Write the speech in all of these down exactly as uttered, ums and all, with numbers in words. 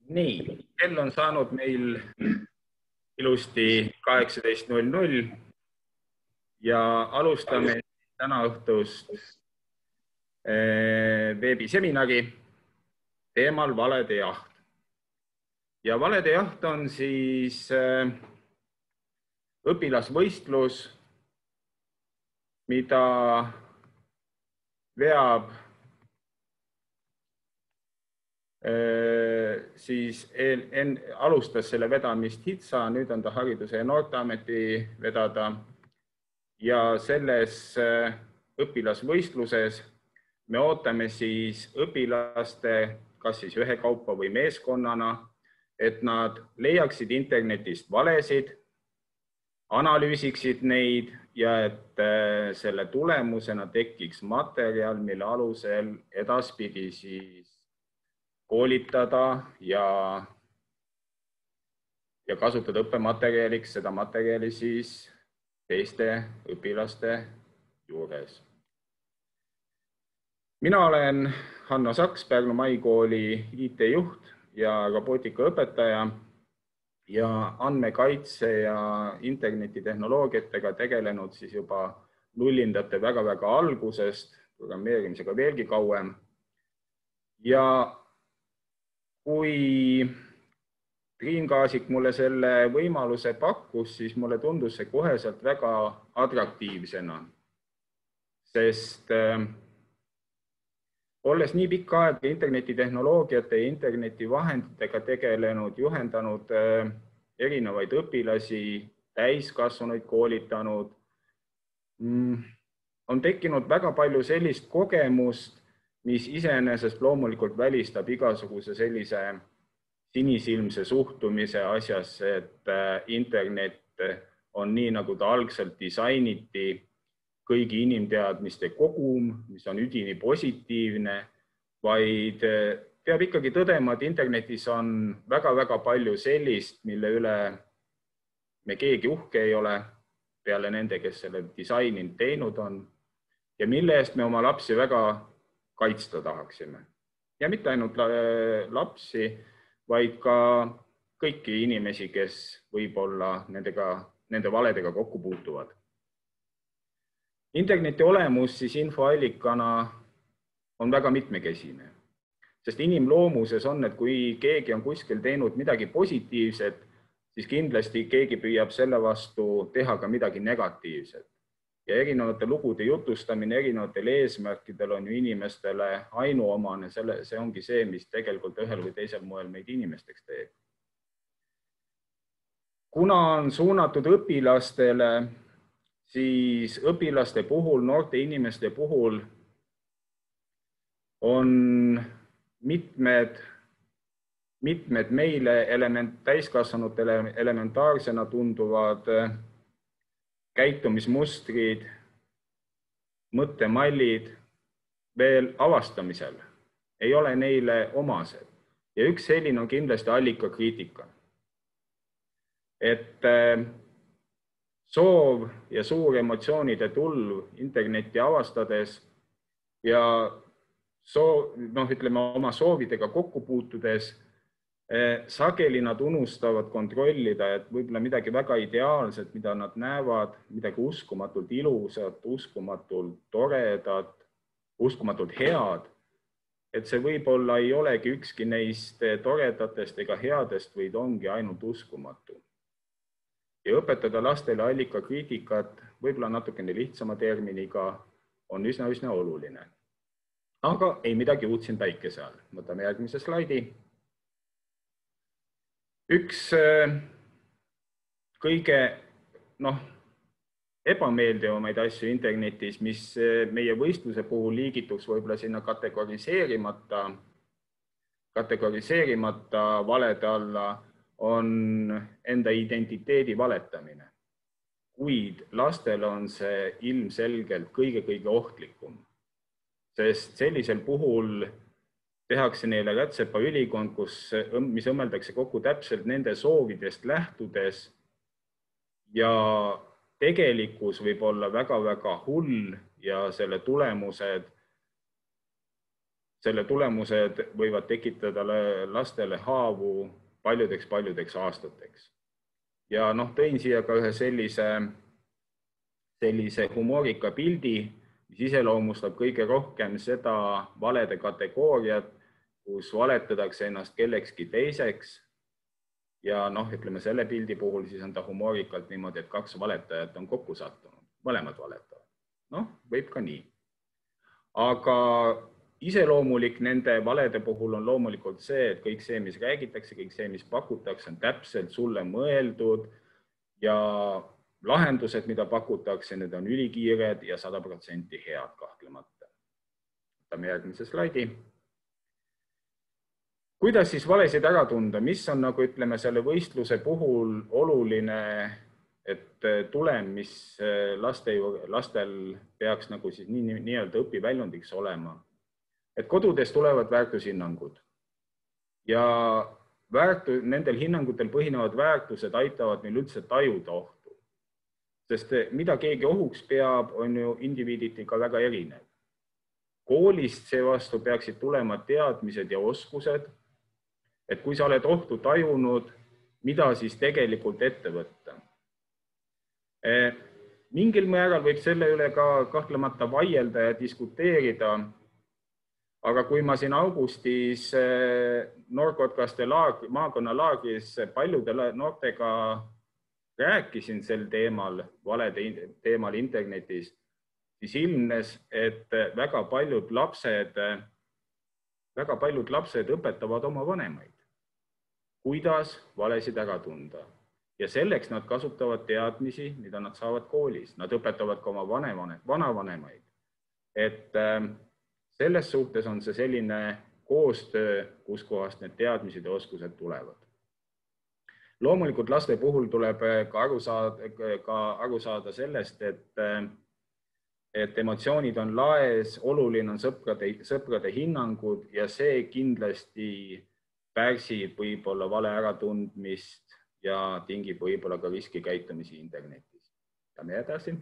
Nii, kell on saanud meil ilusti kaheksateist null null ja alustame täna õhtust veebiseminari teemal valede jaht. Ja valede jaht on siis õpilasvõistlus, mida veab siis en, en, alustas selle vedamist HITSA, nüüd on ta Hariduse ja Noorteameti vedada ja selles õpilasvõistluses me ootame siis õpilaste, kas siis ühekaupa või meeskonnana, et nad leiaksid internetist valesid, analüüsiksid neid ja et selle tulemusena tekiks materjal, mille alusel edaspidi siis koolitada ja, ja kasutada õppematerjaliks seda materjali siis teiste õpilaste juures. Mina olen Hanno Saks, Pärnu Maikooli I T-juht ja robootikaõpetaja ja andmekaitse ja internetitehnoloogiatega tegelenud siis juba nullindate väga-väga algusest, programmeerimisega veelgi kauem. Ja kui Triin Kaasik mulle selle võimaluse pakkus, siis mulle tundus see koheselt väga atraktiivsena, sest äh, olles nii pikka aega internetitehnoloogiate ja internetivahenditega tegelenud, juhendanud äh, erinevaid õpilasi, täiskasvanuid koolitanud, mm, on tekkinud väga palju sellist kogemust, mis iseenesest loomulikult välistab igasuguse sellise sinisilmse suhtumise asjasse, et internet on nii, nagu ta algselt disainiti, kõigi inimteadmiste kogum, mis on üdini positiivne, vaid peab ikkagi tõdema, et internetis on väga-väga palju sellist, mille üle me keegi uhke ei ole, peale nende, kes selle disaininud teinud on, ja mille eest me oma lapsi väga kaitsta tahaksime. Ja mitte ainult lapsi, vaid ka kõiki inimesi, kes võib-olla nendega, nende valedega kokku puutuvad. Interneti olemus siis infoallikana on väga mitmekesine, sest inimloomuses on, et kui keegi on kuskil teinud midagi positiivset, siis kindlasti keegi püüab selle vastu teha ka midagi negatiivset. Ja erinevate lugude jutustamine erinevatel eesmärkidel on ju inimestele ainuomane, selle, see ongi see, mis tegelikult ühel või teisel moel meid inimesteks teeb. Kuna on suunatud õpilastele, siis õpilaste puhul, noorte inimeste puhul on mitmed, mitmed meile element, täiskasvanutele elementaarsena tunduvad käitumismustrid, mõttemallid veel avastamisel ei ole neile omased. Ja üks selline on kindlasti allikakriitika. Et soov ja suur emotsioonide tulv internetti avastades ja soov, noh, ütleme, oma soovidega kokku puutudes, sageli nad unustavad kontrollida, et võib-olla midagi väga ideaalset, mida nad näevad, midagi uskumatult ilusat, uskumatult toredat, uskumatult head, et see võib-olla ei olegi ükski neist toredatest ega headest, vaid ongi ainult uskumatu. Ja õpetada lastele allikakriitikat võib-olla natukene lihtsama terminiga on üsna-üsna oluline. Aga ei midagi uut siin päikese all. Võtame järgmise slaidi. Üks kõige noh, ebameeldivamaid asju internetis, mis meie võistluse puhul liigituks võib-olla sinna kategoriseerimata, kategoriseerimata valede alla, on enda identiteedi valetamine. Kuid lastel on see ilmselgelt kõige-kõige ohtlikum, sest sellisel puhul tehakse neile rätsepa ülikond, kus, mis õmmeldakse kokku täpselt nende soovidest lähtudes ja tegelikkus võib olla väga-väga hull ja selle tulemused selle tulemused võivad tekitada lastele haavu paljudeks-paljudeks aastateks. Ja noh, tõin siia ka ühe sellise, sellise humoorika pildi, mis iseloomustab kõige rohkem seda valede kategooriat, kus valetatakse ennast kellekski teiseks. Ja noh, ütleme selle pildi puhul siis on ta humoorikalt niimoodi, et kaks valetajat on kokku sattunud, mõlemad valetavad. Noh, võib ka nii. Aga iseloomulik nende valede puhul on loomulikult see, et kõik see, mis räägitakse, kõik see, mis pakutakse, on täpselt sulle mõeldud ja lahendused, mida pakutakse, need on ülikiired ja sada protsenti head kahtlemata. Võtame järgmise slaidi. Kuidas siis valesid ära tunda? Mis on, nagu ütleme, selle võistluse puhul oluline, et tulem, mis laste, lastel peaks nagu siis nii, nii-öelda õpiväljundiks olema? Et kodudes tulevad väärtushinnangud ja väärtu, nendel hinnangutel põhinevad väärtused aitavad meil üldse tajuda ohtu. Sest mida keegi ohuks peab, on ju indiviiditi ka väga erinev. Koolist seevastu peaksid tulema teadmised ja oskused, et kui sa oled ohtu tajunud, mida siis tegelikult ette võtta. Mingil määral võib selle üle ka kahtlemata vaielda ja diskuteerida, aga kui ma siin augustis noorkotkaste laag, maakonnalaagris paljude noortega rääkisin sel teemal, valede teemal internetis, siis ilmnes, et väga paljud lapsed, väga paljud lapsed õpetavad oma vanemaid, kuidas valesid ära tunda. Ja selleks nad kasutavad teadmisi, mida nad saavad koolis. Nad õpetavad ka oma vanavanemaid. Et selles suhtes on see selline koostöö, kus kohast need teadmised ja oskused tulevad. Loomulikult laste puhul tuleb ka aru saada, ka aru saada sellest, et, et emotsioonid on laes, oluline on sõprade, sõprade hinnangud ja see kindlasti pärsib võib-olla vale äratundmist ja tingib võib-olla ka riskikäitumisi internetis. Ja me edasi.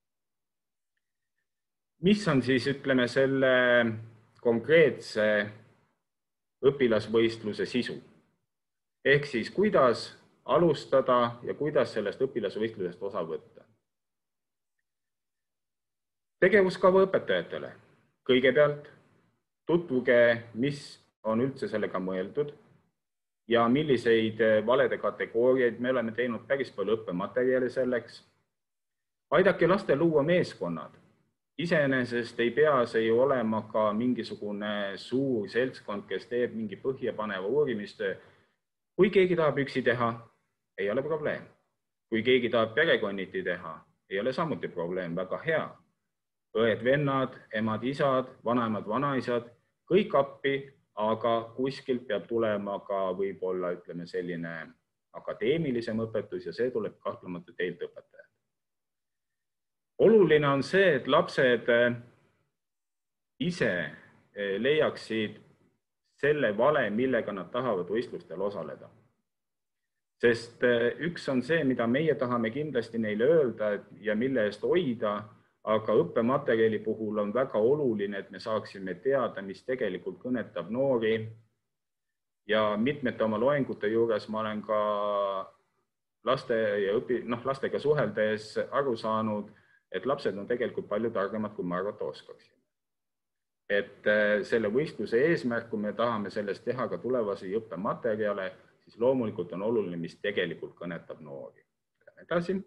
Mis on siis, ütleme, selle konkreetse õpilasvõistluse sisu? Ehk siis, kuidas alustada ja kuidas sellest õpilasvõistlusest osa võtta? Tegevuskava õpetajatele. Kõigepealt tutvuge, mis on üldse sellega mõeldud ja milliseid valede kategooriaid. Me oleme teinud päris palju õppematerjali selleks. Aidake lastel luua meeskonnad. Iseenesest ei pea see ju olema ka mingisugune suur seltskond, kes teeb mingi põhjapaneva uurimistöö. Kui keegi tahab üksi teha, ei ole probleem. Kui keegi tahab perekonniti teha, ei ole samuti probleem, väga hea. Õed, vennad, emad, isad, vanaemad, vanaisad, kõik appi, aga kuskilt peab tulema ka võib-olla, ütleme, selline akadeemilisem õpetus ja see tuleb kahtlemata teilt õpetajad. Oluline on see, et lapsed ise leiaksid selle vale, millega nad tahavad võistlustel osaleda. Sest üks on see, mida meie tahame kindlasti neile öelda ja mille eest hoida, aga õppematerjali puhul on väga oluline, et me saaksime teada, mis tegelikult kõnetab noori. Ja mitmete oma loengute juures ma olen ka laste ja õpi, noh, lastega suheldes aru saanud, et lapsed on tegelikult palju targemad, kui ma arvata oskaksime. Et selle võistluse eesmärk, kui me tahame sellest teha ka tulevasi õppematerjale, siis loomulikult on oluline, mis tegelikult kõnetab noori. Edasi.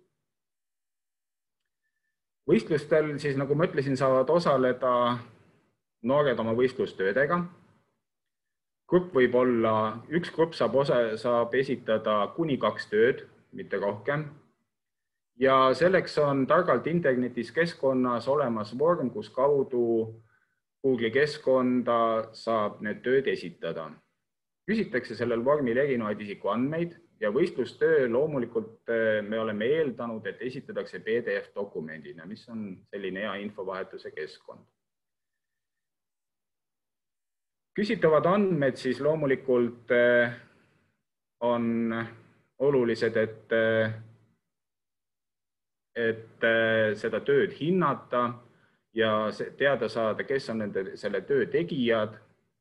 Võistlustel, siis nagu ma ütlesin, saavad osaleda noored oma võistlustöödega. Grupp võib olla, üks grupp saab, osa, saab esitada kuni kaks tööd, mitte rohkem. Ja selleks on targalt internetis keskkonnas olemas vorm, kus kaudu Google'i keskkonda saab need tööd esitada. Küsitakse sellel vormil erinevaid isikuandmeid ja võistlustöö loomulikult me oleme eeldanud, et esitatakse P D F dokumendina, mis on selline hea infovahetuse keskkond. Küsitavad andmed siis loomulikult on olulised, et, et seda tööd hinnata ja teada saada, kes on nende, selle töö tegijad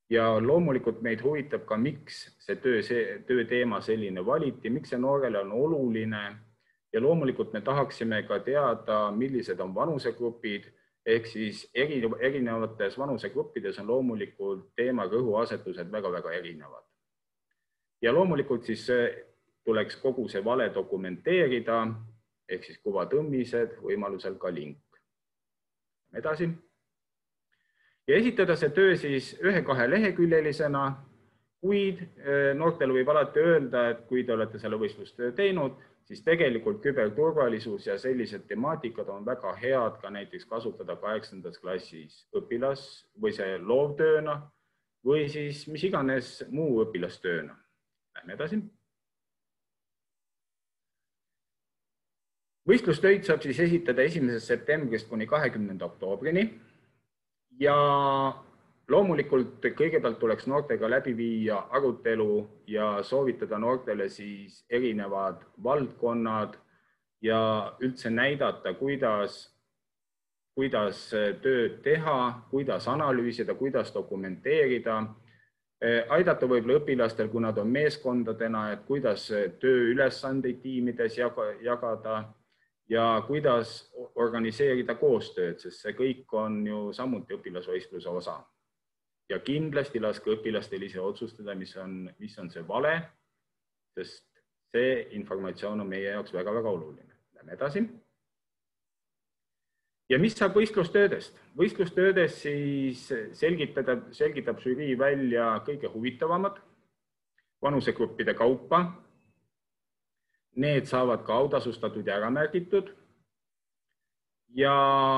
Ja loomulikult meid huvitab ka, miks see töö, see töö teema selline valiti, miks see noorele on oluline. Ja loomulikult me tahaksime ka teada, millised on vanusegrupid, ehk siis erinevates vanusegruppides on loomulikult teema rõhuasetused väga-väga erinevad. Ja loomulikult siis tuleks kogu see vale dokumenteerida, ehk siis kuvatõmmised, võimalusel ka link. Edasi. Ja esitada see töö siis ühe-kahe leheküljelisena, kuid noortele võib alati öelda, et kui te olete selle võistlustöö teinud, siis tegelikult küberturvalisus ja sellised temaatikad on väga head ka näiteks kasutada kaheksandas klassis õpilas või see loovtööna või siis mis iganes muu õpilastööna. Lähme edasi. Võistlustöid saab siis esitada esimesest septembrist kuni kahekümnenda oktoobrini ja loomulikult kõigepealt tuleks noortega läbi viia arutelu ja soovitada noortele siis erinevad valdkonnad ja üldse näidata, kuidas, kuidas tööd teha, kuidas analüüsida, kuidas dokumenteerida. Aidata võib-olla õpilastel, kui nad on meeskondadena, et kuidas tööülesandeid tiimides jagada ja kuidas organiseerida koostööd, sest see kõik on ju samuti õpilasvõistluse osa. Ja kindlasti laske õpilastel ise otsustada, mis on, mis on see vale, sest see informatsioon on meie jaoks väga-väga oluline. Lähme edasi. Ja mis saab võistlustöödest? Võistlustöödest siis selgitada, selgitab žürii välja kõige huvitavamad vanusegruppide kaupa. Need saavad ka autasustatud ja ära märgitud. Ja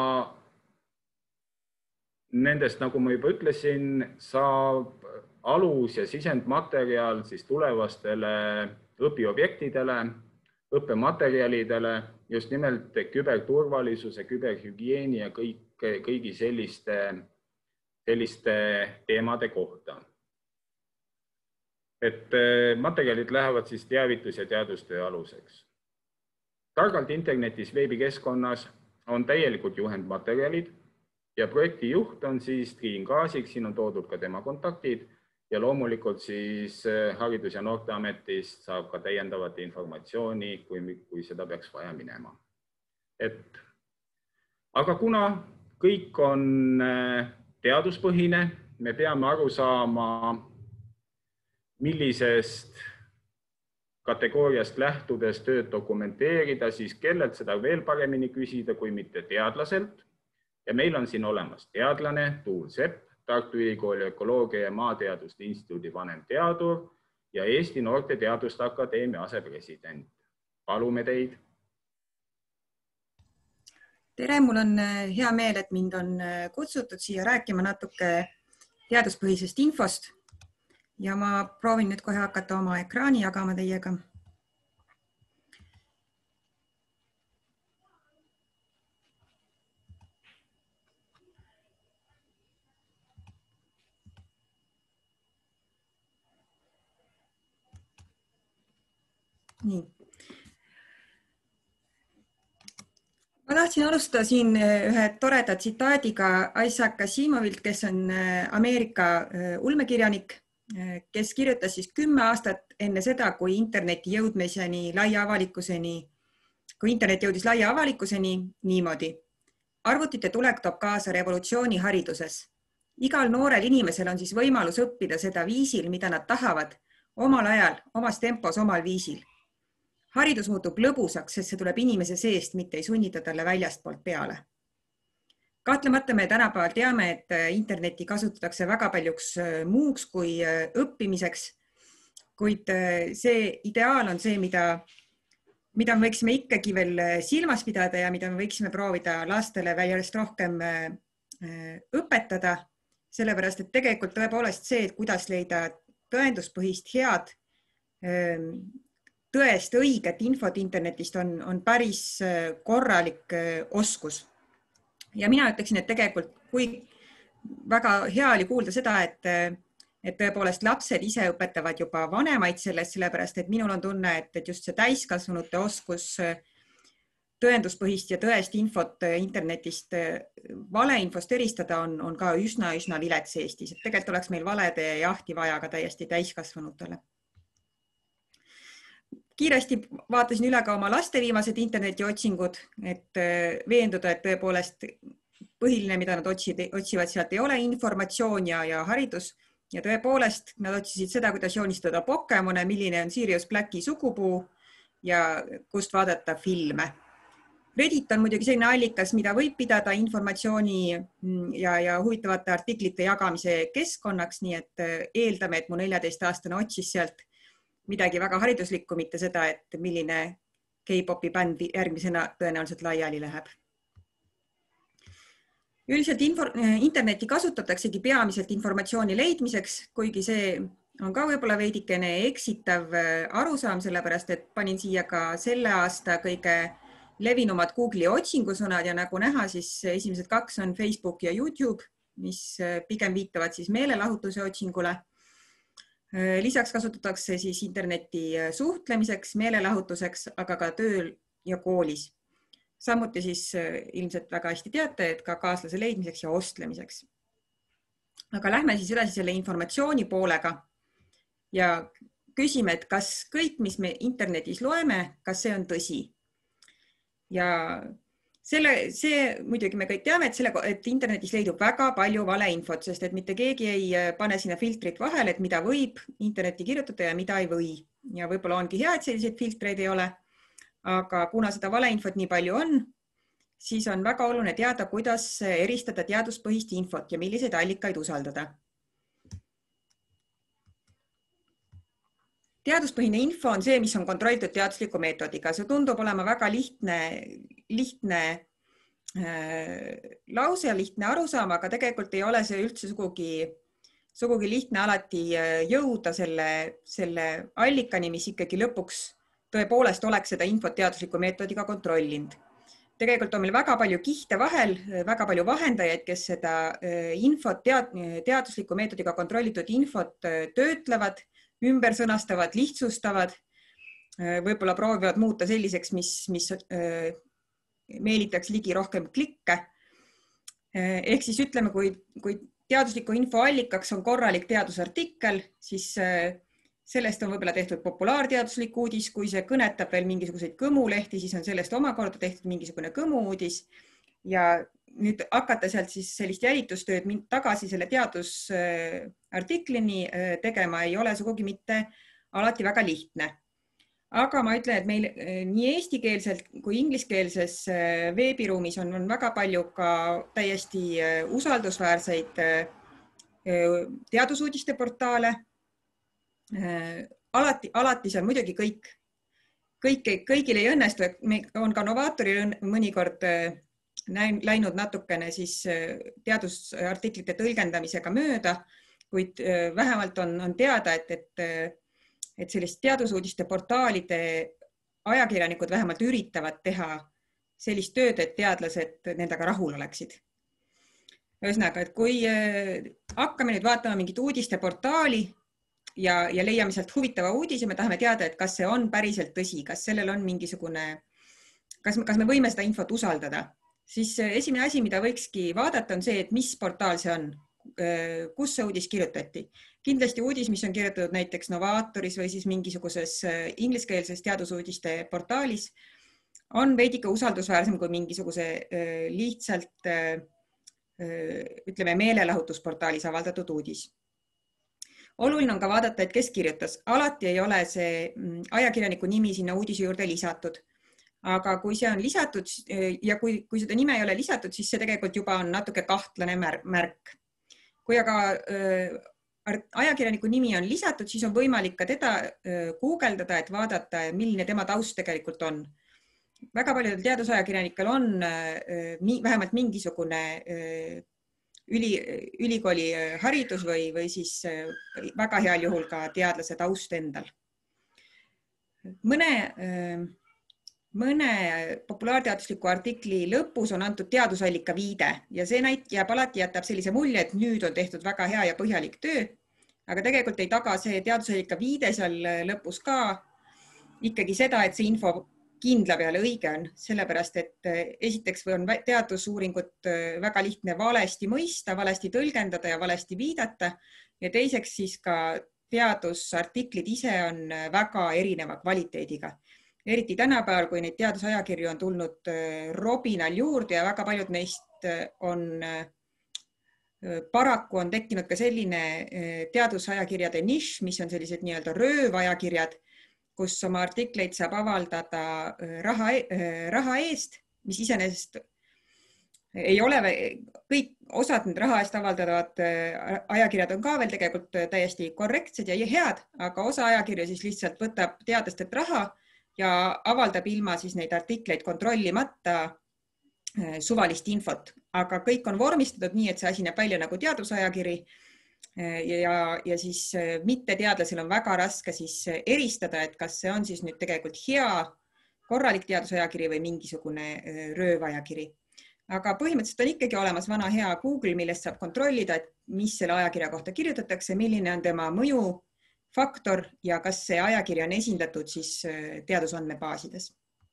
nendest, nagu ma juba ütlesin, saab alus ja sisendmaterjal siis tulevastele õpiobjektidele, õppematerjalidele, just nimelt küberturvalisuse, küberhügieeni ja kõik, kõigi selliste, selliste teemade kohta. Et materjalid lähevad siis teavitus- ja teadustöö aluseks. Targalt internetis veebikeskkonnas on täielikult juhendmaterjalid ja projekti juht on siis Triin Kaasik, siin on toodud ka tema kontaktid ja loomulikult siis Haridus- ja Noorteametist saab ka täiendavat informatsiooni, kui, kui seda peaks vaja minema. Et, aga kuna kõik on teaduspõhine, me peame aru saama, millisest kategooriast lähtudes tööd dokumenteerida, siis kellelt seda veel paremini küsida, kui mitte teadlaselt. Ja meil on siin olemas teadlane Tuul Sepp, Tartu Ülikooli ökoloogia ja maateaduste instituudi vanemteadur ja Eesti Noorte Teaduste Akadeemia asepresident. Palume teid. Tere, mul on hea meel, et mind on kutsutud siia rääkima natuke teaduspõhisest infost. Ja ma proovin nüüd kohe hakata oma ekraani jagama teiega. Nii. Ma tahtsin alustada siin ühe toreda tsitaadiga Isaac Asimovilt, kes on Ameerika ulmekirjanik, kes kirjutas siis kümme aastat enne seda, kui interneti jõudmiseni laia avalikkuseni, kui internet jõudis laia avalikkuseni niimoodi. Arvutite tulek toob kaasa revolutsiooni hariduses. Igal noorel inimesel on siis võimalus õppida seda viisil, mida nad tahavad, omal ajal, omas tempos, omal viisil. Haridus muutub lõbusaks, sest see tuleb inimese seest, mitte ei sunnita talle väljastpoolt peale. Kahtlemata me tänapäeval teame, et interneti kasutatakse väga paljuks muuks kui õppimiseks, kuid see ideaal on see, mida, mida me võiksime ikkagi veel silmas pidada ja mida me võiksime proovida lastele järjest rohkem õpetada, sellepärast, et tegelikult tõepoolest see, et kuidas leida tõenduspõhist head, tõest õiget infot internetist on, on päris korralik oskus. Ja mina ütleksin, et tegelikult kui väga hea oli kuulda seda, et, et tõepoolest lapsed ise õpetavad juba vanemaid sellest, sellepärast, et minul on tunne, et, et just see täiskasvanute oskus tõenduspõhist ja tõest infot internetist valeinfost eristada on, on ka üsna, üsna vilets Eestis. Et tegelikult oleks meil valede jahti vaja ka täiesti täiskasvanutele. Kiiresti vaatasin üle ka oma laste viimased internetiotsingud, et veenduda, et tõepoolest põhiline, mida nad otsivad, sealt ei ole informatsioon ja, ja haridus. Ja tõepoolest nad otsisid seda, kuidas joonistada Pokemone, milline on Sirius Blacki sugupuu ja kust vaadata filme. Reddit on muidugi selline allikas, mida võib pidada informatsiooni ja, ja huvitavate artiklite jagamise keskkonnaks, nii et eeldame, et mu neljateist-aastane otsis sealt midagi väga hariduslikku, mitte seda, et milline K-popi bänd järgmisena tõenäoliselt laiali läheb. Üldiselt info, interneti kasutataksegi peamiselt informatsiooni leidmiseks, kuigi see on ka võib-olla veidikene eksitav arusaam, sellepärast et panin siia ka selle aasta kõige levinumad Google'i otsingusõnad ja nagu näha, siis esimesed kaks on Facebook ja YouTube, mis pigem viitavad siis meelelahutuse otsingule. Lisaks kasutatakse siis interneti suhtlemiseks, meelelahutuseks, aga ka tööl ja koolis. Samuti siis ilmselt väga hästi teate, et ka kaaslase leidmiseks ja ostlemiseks. Aga lähme siis edasi selle informatsiooni poolega ja küsime, et kas kõik, mis me internetis loeme, kas see on tõsi. Ja selle, see muidugi me kõik teame, et, selle, et internetis leidub väga palju valeinfot, sest et mitte keegi ei pane sinna filtrit vahele, et mida võib internetti kirjutada ja mida ei või. Ja võib-olla ongi hea, et selliseid filtreid ei ole. Aga kuna seda valeinfot nii palju on, siis on väga oluline teada, kuidas eristada teaduspõhist infot ja milliseid allikaid usaldada. Teaduspõhine info on see, mis on kontrollitud teadusliku meetodiga. See tundub olema väga lihtne, lihtne äh, lause ja lihtne arusaam, aga tegelikult ei ole see üldse sugugi, sugugi lihtne alati jõuda selle, selle allikani, mis ikkagi lõpuks tõepoolest oleks seda infot teadusliku meetodiga kontrollinud. Tegelikult on meil väga palju kihte vahel, väga palju vahendajaid, kes seda infot, tead, teadusliku meetodiga kontrollitud infot töötlevad, ümber sõnastavad, lihtsustavad, võib-olla proovivad muuta selliseks, mis, mis meelitaks ligi rohkem klikke. Ehk siis ütleme, kui, kui teadusliku info allikaks on korralik teadusartikkel, siis sellest on võib-olla tehtud populaarteaduslik uudis, kui see kõnetab veel mingisuguseid kõmulehti, siis on sellest omakorda tehtud mingisugune kõmuuudis ja nüüd hakata sealt siis sellist jälitustööd tagasi selle teadusartiklini tegema ei ole sugugi mitte alati väga lihtne. Aga ma ütlen, et meil nii eestikeelselt kui ingliskeelses veebiruumis on, on väga palju ka täiesti usaldusväärseid teadusuudiste portaale. Alati, alati see on muidugi kõik, kõik, kõigil ei õnnestu, et me on ka Novaatoril mõnikord läinud natukene siis teadusartiklite tõlgendamisega mööda, kuid vähemalt on, on teada, et, et, et sellist teadusuudiste portaalide ajakirjanikud vähemalt üritavad teha sellist tööd, et teadlased nendega rahul oleksid. Ühesõnaga, et kui hakkame nüüd vaatama mingit uudiste portaali, Ja, ja leiame sealt huvitava uudise, me tahame teada, et kas see on päriselt tõsi, kas sellel on mingisugune, kas me, kas me võime seda infot usaldada. Siis esimene asi, mida võikski vaadata, on see, et mis portaal see on, kus see uudis kirjutati. Kindlasti uudis, mis on kirjutatud näiteks Novaatoris või siis mingisuguses ingliskeelses teadusuudiste portaalis, on veidike usaldusväärsem kui mingisuguse lihtsalt, ütleme, meelelahutusportaalis avaldatud uudis. Oluline on ka vaadata, et kes kirjutas. Alati ei ole see ajakirjaniku nimi sinna uudise juurde lisatud. Aga kui see on lisatud ja kui, kui seda nime ei ole lisatud, siis see tegelikult juba on natuke kahtlane märk. Kui aga ajakirjaniku nimi on lisatud, siis on võimalik ka teda guugeldada, et vaadata, milline tema taust tegelikult on. Väga paljudel teadusajakirjanikel on vähemalt mingisugune Üli, ülikooli haridus või, või siis väga heal juhul ka teadlase taust endal. Mõne, mõne populaarteadusliku artikli lõpus on antud teadusallika viide ja see näit, jääb alati jätab sellise mulje, et nüüd on tehtud väga hea ja põhjalik töö, aga tegelikult ei taga see teadusallika viide seal lõpus ka ikkagi seda, et see info kindla peale õige on, sellepärast et esiteks või on teadusuuringut väga lihtne valesti mõista, valesti tõlgendada ja valesti viidata ja teiseks siis ka teadusartiklid ise on väga erineva kvaliteediga. Eriti tänapäeval, kui neid teadusajakirju on tulnud robinal juurde ja väga paljud neist on paraku on tekkinud ka selline teadusajakirjade nišš, mis on sellised nii-öelda röövajakirjad, kus oma artikleid saab avaldada raha, raha eest, mis iseenesest ei ole, kõik osad need raha eest avaldavad ajakirjad on ka veel tegelikult täiesti korrektsed ja head, aga osa ajakirja siis lihtsalt võtab teadlastelt raha ja avaldab ilma siis neid artikleid kontrollimata suvalist infot, aga kõik on vormistatud nii, et see asi näeb välja nagu teadusajakiri ja, ja siis mitte teadlasel on väga raske siis eristada, et kas see on siis nüüd tegelikult hea, korralik teadusajakiri või mingisugune röövajakiri. Aga põhimõtteliselt on ikkagi olemas vana hea Google, millest saab kontrollida, et mis selle ajakirja kohta kirjutatakse, milline on tema mõjufaktor ja kas see ajakiri on esindatud siis teadusandmebaasides.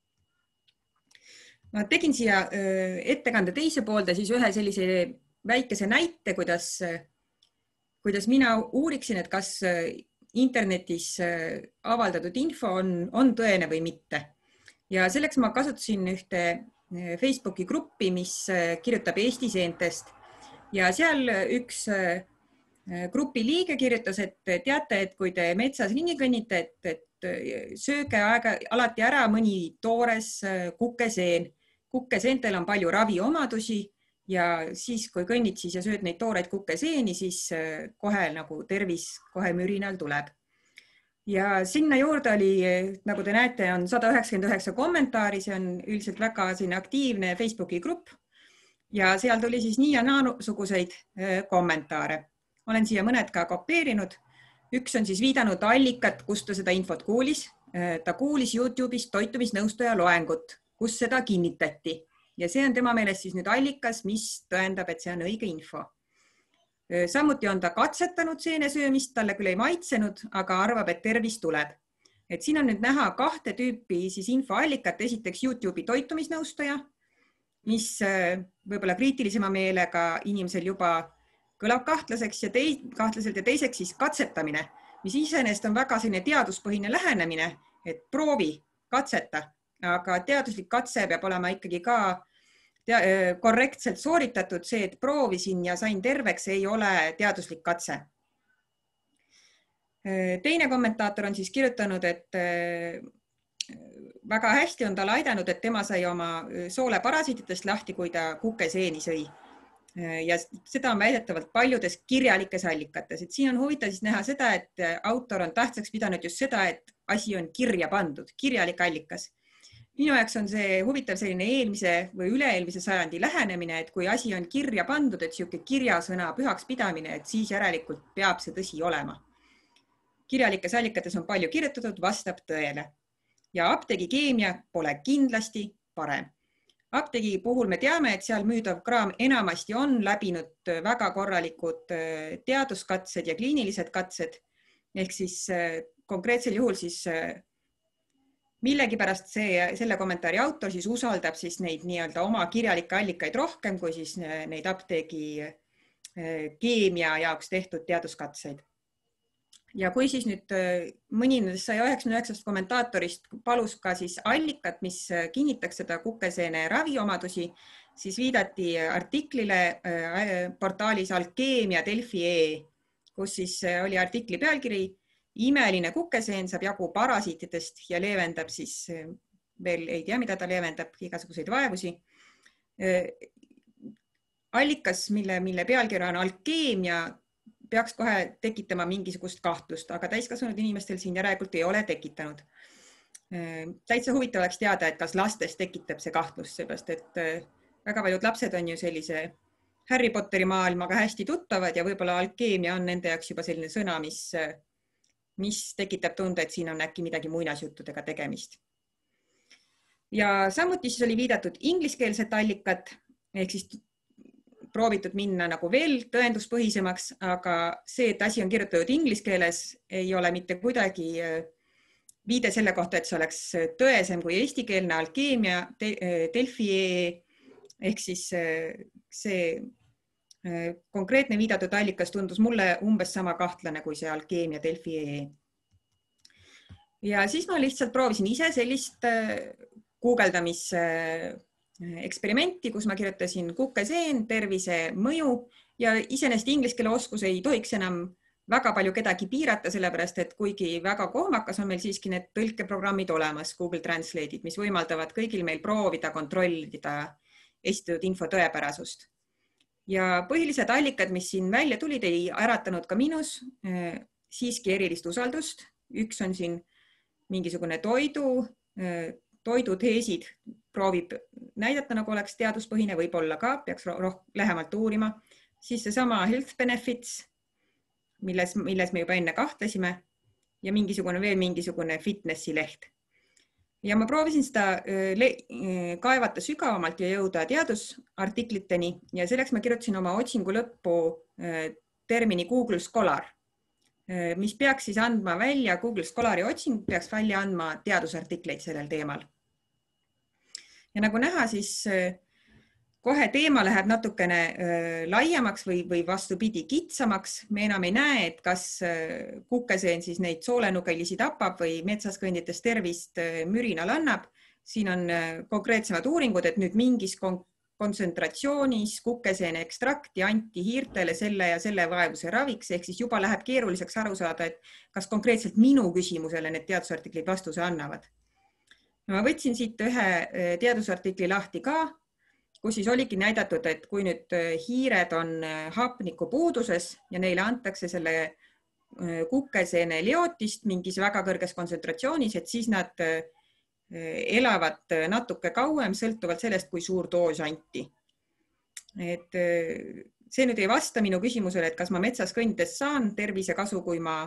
Ma tegin siia ettekande teise poolde siis ühe sellise väikese näite, kuidas, kuidas mina uuriksin, et kas internetis avaldatud info on, on tõene või mitte. Ja selleks ma kasutasin ühte Facebooki gruppi, mis kirjutab Eesti seentest ja seal üks grupi liige kirjutas, et teate, et kui te metsas ringi kõnnite, et, et sööge aega alati ära mõni toores kukeseen. Kukeseentel on palju raviomadusi ja siis, kui kõnnid siis ja sööd neid tooreid kukeseeni, siis kohe nagu tervis kohe mürinal tuleb. Ja sinna juurde oli, nagu te näete, on sada üheksakümmend üheksa kommentaari, see on üldiselt väga siin aktiivne Facebooki grupp ja seal tuli siis nii ja naasuguseid kommentaare. Olen siia mõned ka kopeerinud. Üks on siis viidanud allikat, kust ta seda infot kuulis. Ta kuulis YouTube'is toitumisnõustaja loengut, kus seda kinnitati ja see on tema meelest siis nüüd allikas, mis tõendab, et see on õige info. Samuti on ta katsetanud seenesöömist, talle küll ei maitsenud, aga arvab, et tervis tuleb. Et siin on nüüd näha kahte tüüpi siis infoallikat, esiteks YouTube'i toitumisnõustaja, mis võib-olla kriitilisema meelega inimesel juba kõlab kahtlaseks ja tei, kahtlaselt ja teiseks siis katsetamine, mis iseenesest on väga selline teaduspõhine lähenemine, et proovi, katseta. Aga teaduslik katse peab olema ikkagi ka korrektselt sooritatud. See, et proovisin ja sain terveks, ei ole teaduslik katse. Teine kommentaator on siis kirjutanud, et väga hästi on talle aidanud, et tema sai oma sooleparasiitidest lahti, kui ta kukeseeni sõi. Ja seda on väidetavalt paljudes kirjalikes allikates. Et siin on huvitav siis näha seda, et autor on tähtsaks pidanud just seda, et asi on kirja pandud, kirjalik allikas. Minu jaoks on see huvitav selline eelmise või üle-eelmise sajandi lähenemine, et kui asi on kirja pandud, et siuke kirjasõna pühaks pidamine, et siis järelikult peab see tõsi olema. Kirjalikes allikates on palju kirjutatud, vastab tõele. Ja apteegi keemia pole kindlasti parem. Apteegi puhul me teame, et seal müüdav kraam enamasti on läbinud väga korralikud teaduskatsed ja kliinilised katsed. Ehk siis konkreetsel juhul siis millegipärast see, selle kommentaari autor siis usaldab siis neid nii-öelda oma kirjalikke allikaid rohkem kui siis neid apteegi keemia jaoks tehtud teaduskatseid. Ja kui siis nüüd mõni saja üheksakümne üheksast kommentaatorist palus ka siis allikat, mis kinnitaks seda kukeseene raviomadusi, siis viidati artiklile portaalis Alkeemia Delfi punkt ee, kus siis oli artikli pealkiri Imeline kukeseen saab jagu parasiitidest ja leevendab siis, veel ei tea, mida ta leevendab, igasuguseid vaevusi. Allikas, mille, mille pealkiri on Alkeemia, peaks kohe tekitama mingisugust kahtlust, aga täiskasvanud inimestel siin järelikult ei ole tekitanud. Täitsa huvitav oleks teada, et kas lastes tekitab see kahtlust, seepärast et väga paljud lapsed on ju sellise Harry Potteri maailmaga hästi tuttavad ja võib-olla alkeemia on nende jaoks juba selline sõna, mis mis tekitab tunde, et siin on äkki midagi muinasjuttudega tegemist. Ja samuti siis oli viidatud ingliskeelset allikat, ehk siis proovitud minna nagu veel tõenduspõhisemaks, aga see, et asi on kirjutatud ingliskeeles, ei ole mitte kuidagi viide selle kohta, et see oleks tõesem kui eestikeelne alkeemia Delfi ehk siis see konkreetne viidatud allikas tundus mulle umbes sama kahtlane kui see alkeemia Delfi. Ja siis ma lihtsalt proovisin ise sellist guugeldamis eksperimenti, kus ma kirjutasin kukeseen, tervise mõju ja iseenesest inglise keele oskus ei tohiks enam väga palju kedagi piirata, sellepärast et kuigi väga kohmakas on meil siiski need tõlkeprogrammid olemas, Google Translate'id, mis võimaldavad kõigil meil proovida kontrollida esitatud info tõepärasust. Ja põhilised allikad, mis siin välja tulid, ei äratanud ka minus siiski erilist usaldust. Üks on siin mingisugune toidu, toiduteesid proovib näidata, nagu oleks teaduspõhine, võib-olla ka, peaks lähemalt uurima. Siis see sama health benefits, milles, milles me juba enne kahtlesime ja mingisugune veel mingisugune fitnessi leht. Ja ma proovisin seda kaevata sügavamalt ja jõuda teadusartikliteni ja selleks ma kirjutasin oma otsingu lõppu termini Google Scholar, mis peaks siis andma välja, Google Scholari otsing peaks välja andma teadusartikleid sellel teemal. Ja nagu näha, siis kohe teema läheb natukene laiemaks või, või vastupidi kitsamaks. Me enam ei näe, et kas kukeseen siis neid soolenugelisi tapab või metsas kõndites tervist mürinal annab. Siin on konkreetsemad uuringud, et nüüd mingis kontsentratsioonis kukeseene ekstrakti anti hiirtele selle ja selle vaevuse raviks, ehk siis juba läheb keeruliseks aru saada, et kas konkreetselt minu küsimusele need teadusartiklid vastuse annavad. Ma võtsin siit ühe teadusartikli lahti ka, kus siis oligi näidatud, et kui nüüd hiired on hapniku puuduses ja neile antakse selle kukeseene leotist mingis väga kõrges kontsentratsioonis, et siis nad elavad natuke kauem sõltuvalt sellest, kui suur doos anti. Et see nüüd ei vasta minu küsimusele, et kas ma metsas kõndides saan tervise kasu, kui ma,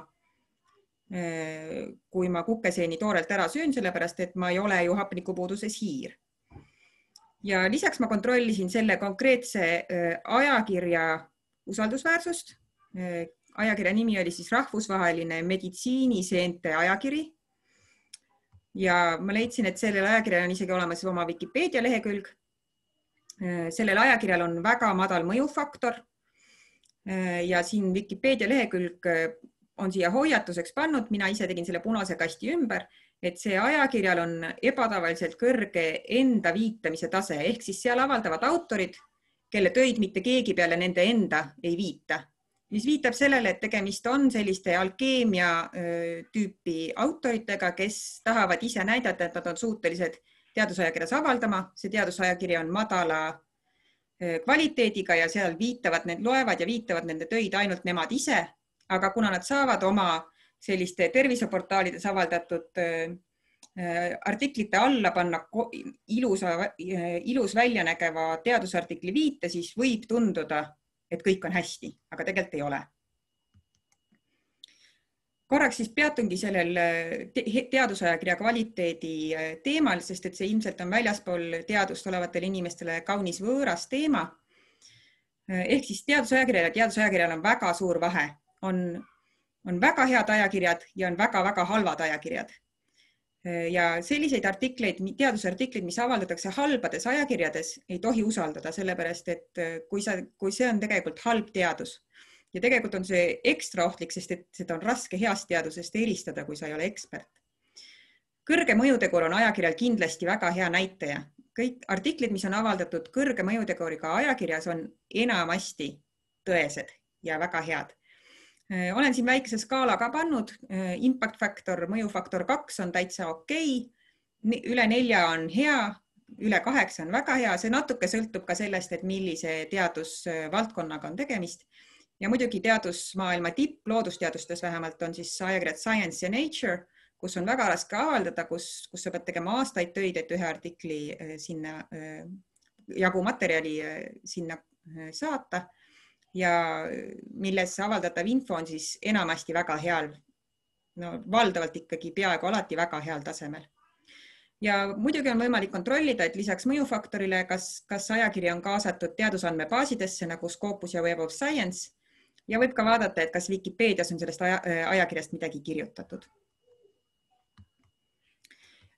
kui ma kukeseeni toorelt ära söön, sellepärast et ma ei ole ju hapnikupuuduses hiir. Ja lisaks ma kontrollisin selle konkreetse ajakirja usaldusväärsust. Ajakirja nimi oli siis rahvusvaheline meditsiiniseente ajakiri. Ja ma leidsin, et sellel ajakirjal on isegi olemas oma Wikipedia lehekülg. Sellel ajakirjal on väga madal mõjufaktor. Ja siin Wikipedia lehekülg on siia hoiatuseks pannud. Mina ise tegin selle punase kasti ümber, et see ajakirjal on ebatavaliselt kõrge enda viitamise tase, ehk siis seal avaldavad autorid, kelle töid mitte keegi peale nende enda ei viita. Mis viitab sellele, et tegemist on selliste alkeemia tüüpi autoritega, kes tahavad ise näidata, et nad on suutelised teadusajakirjas avaldama. See teadusajakiri on madala kvaliteediga ja seal viitavad, need loevad ja viitavad nende töid ainult nemad ise, aga kuna nad saavad oma selliste terviseportaalides avaldatud artiklite alla panna ilus, ilus väljanägeva teadusartikli viite, siis võib tunduda, et kõik on hästi, aga tegelikult ei ole. Korraks siis peatungi sellel teadusajakirja kvaliteedi teemal, sest et see ilmselt on väljaspool teadust olevatele inimestele kaunis võõras teema. Ehk siis teadusajakirjal ja teadusajakirjal on väga suur vahe. On on väga head ajakirjad ja on väga-väga halvad ajakirjad. Ja selliseid artikleid, teadusartikleid, mis avaldatakse halbades ajakirjades, ei tohi usaldada, sellepärast, et kui, sa, kui see on tegelikult halb teadus ja tegelikult on see ekstra ohtlik, sest et seda on raske heast teadusest eristada, kui sa ei ole ekspert. Kõrge mõjutegur on ajakirjal kindlasti väga hea näitaja. Kõik artiklid, mis on avaldatud kõrge mõjuteguriga ajakirjas, on enamasti tõesed ja väga head. Olen siin väikese skaala ka pannud, impact factor, mõjufaktor kaks on täitsa okei, üle nelja on hea, üle kaheksa on väga hea, see natuke sõltub ka sellest, et millise teadusvaldkonnaga on tegemist. Ja muidugi teadusmaailma tipp, loodusteadustes vähemalt on siis ajakirjad Science ja Nature, kus on väga raske avaldada, kus, kus sa pead tegema aastaid töid, et ühe artikli sinna jagu materjali sinna saata. Ja milles avaldatav info on siis enamasti väga heal, no valdavalt ikkagi peaaegu alati väga heal tasemel. Ja muidugi on võimalik kontrollida, et lisaks mõjufaktorile, kas, kas ajakiri on kaasatud teadusandmebaasidesse nagu Scopus ja Web of Science ja võib ka vaadata, et kas Wikipedias on sellest aja, ajakirjast midagi kirjutatud.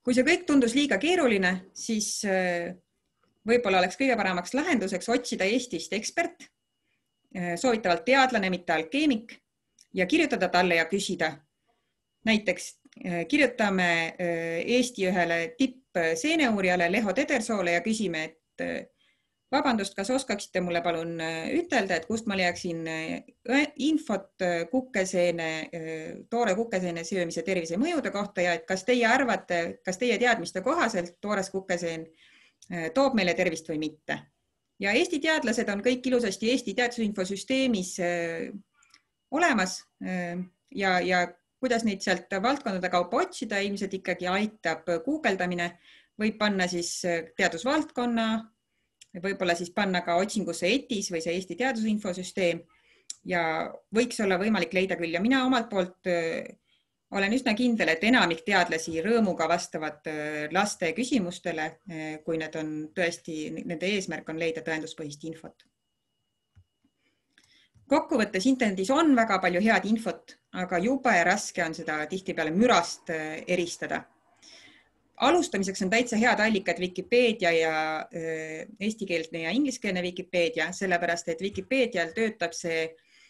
Kui see kõik tundus liiga keeruline, siis võib-olla oleks kõige paremaks lahenduseks otsida Eestist ekspert, soovitavalt teadlane, mitte alkeemik, ja kirjutada talle ja küsida. Näiteks kirjutame Eesti ühele tippseeneuurijale Leho Tedersoole ja küsime, et vabandust, kas oskaksite mulle palun ütelda, et kust ma leiaksin infot kukeseene, toore kukeseene söömise tervise mõjude kohta ja et kas teie arvate, kas teie teadmiste kohaselt toores kukeseen toob meile tervist või mitte. Ja Eesti teadlased on kõik ilusasti Eesti teadusinfosüsteemis olemas ja, ja kuidas neid sealt valdkondade kaupa otsida, ilmselt ikkagi aitab guugeldamine, võib panna siis teadusvaldkonna, võib-olla siis panna ka otsingusse E T I S või see Eesti teadusinfosüsteem ja võiks olla võimalik leida küll. Ja mina omalt poolt olen üsna kindel, et enamik teadlasi rõõmuga vastavad laste küsimustele, kui need on tõesti, nende eesmärk on leida tõenduspõhist infot. Kokkuvõttes internetis on väga palju head infot, aga jube ja raske on seda tihtipeale mürast eristada. Alustamiseks on täitsa head allikad Wikipedia ja eestikeelne ja ingliskeelne Wikipedia, sellepärast et Wikipedial töötab see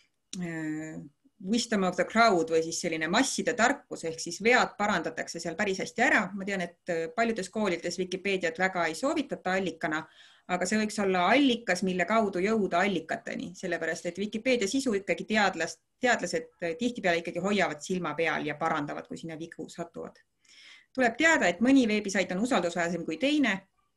wisdom of the crowd või siis selline masside tarkus, ehk siis vead parandatakse seal päris hästi ära. Ma tean, et paljudes koolides Wikipediat väga ei soovitata allikana, aga see võiks olla allikas, mille kaudu jõuda allikateni, sellepärast et Wikipedia sisu ikkagi teadlast, teadlased tihtipeale ikkagi hoiavad silma peal ja parandavad, kui sinna vigu satuvad. Tuleb teada, et mõni veebisait on usaldusväärsem kui teine.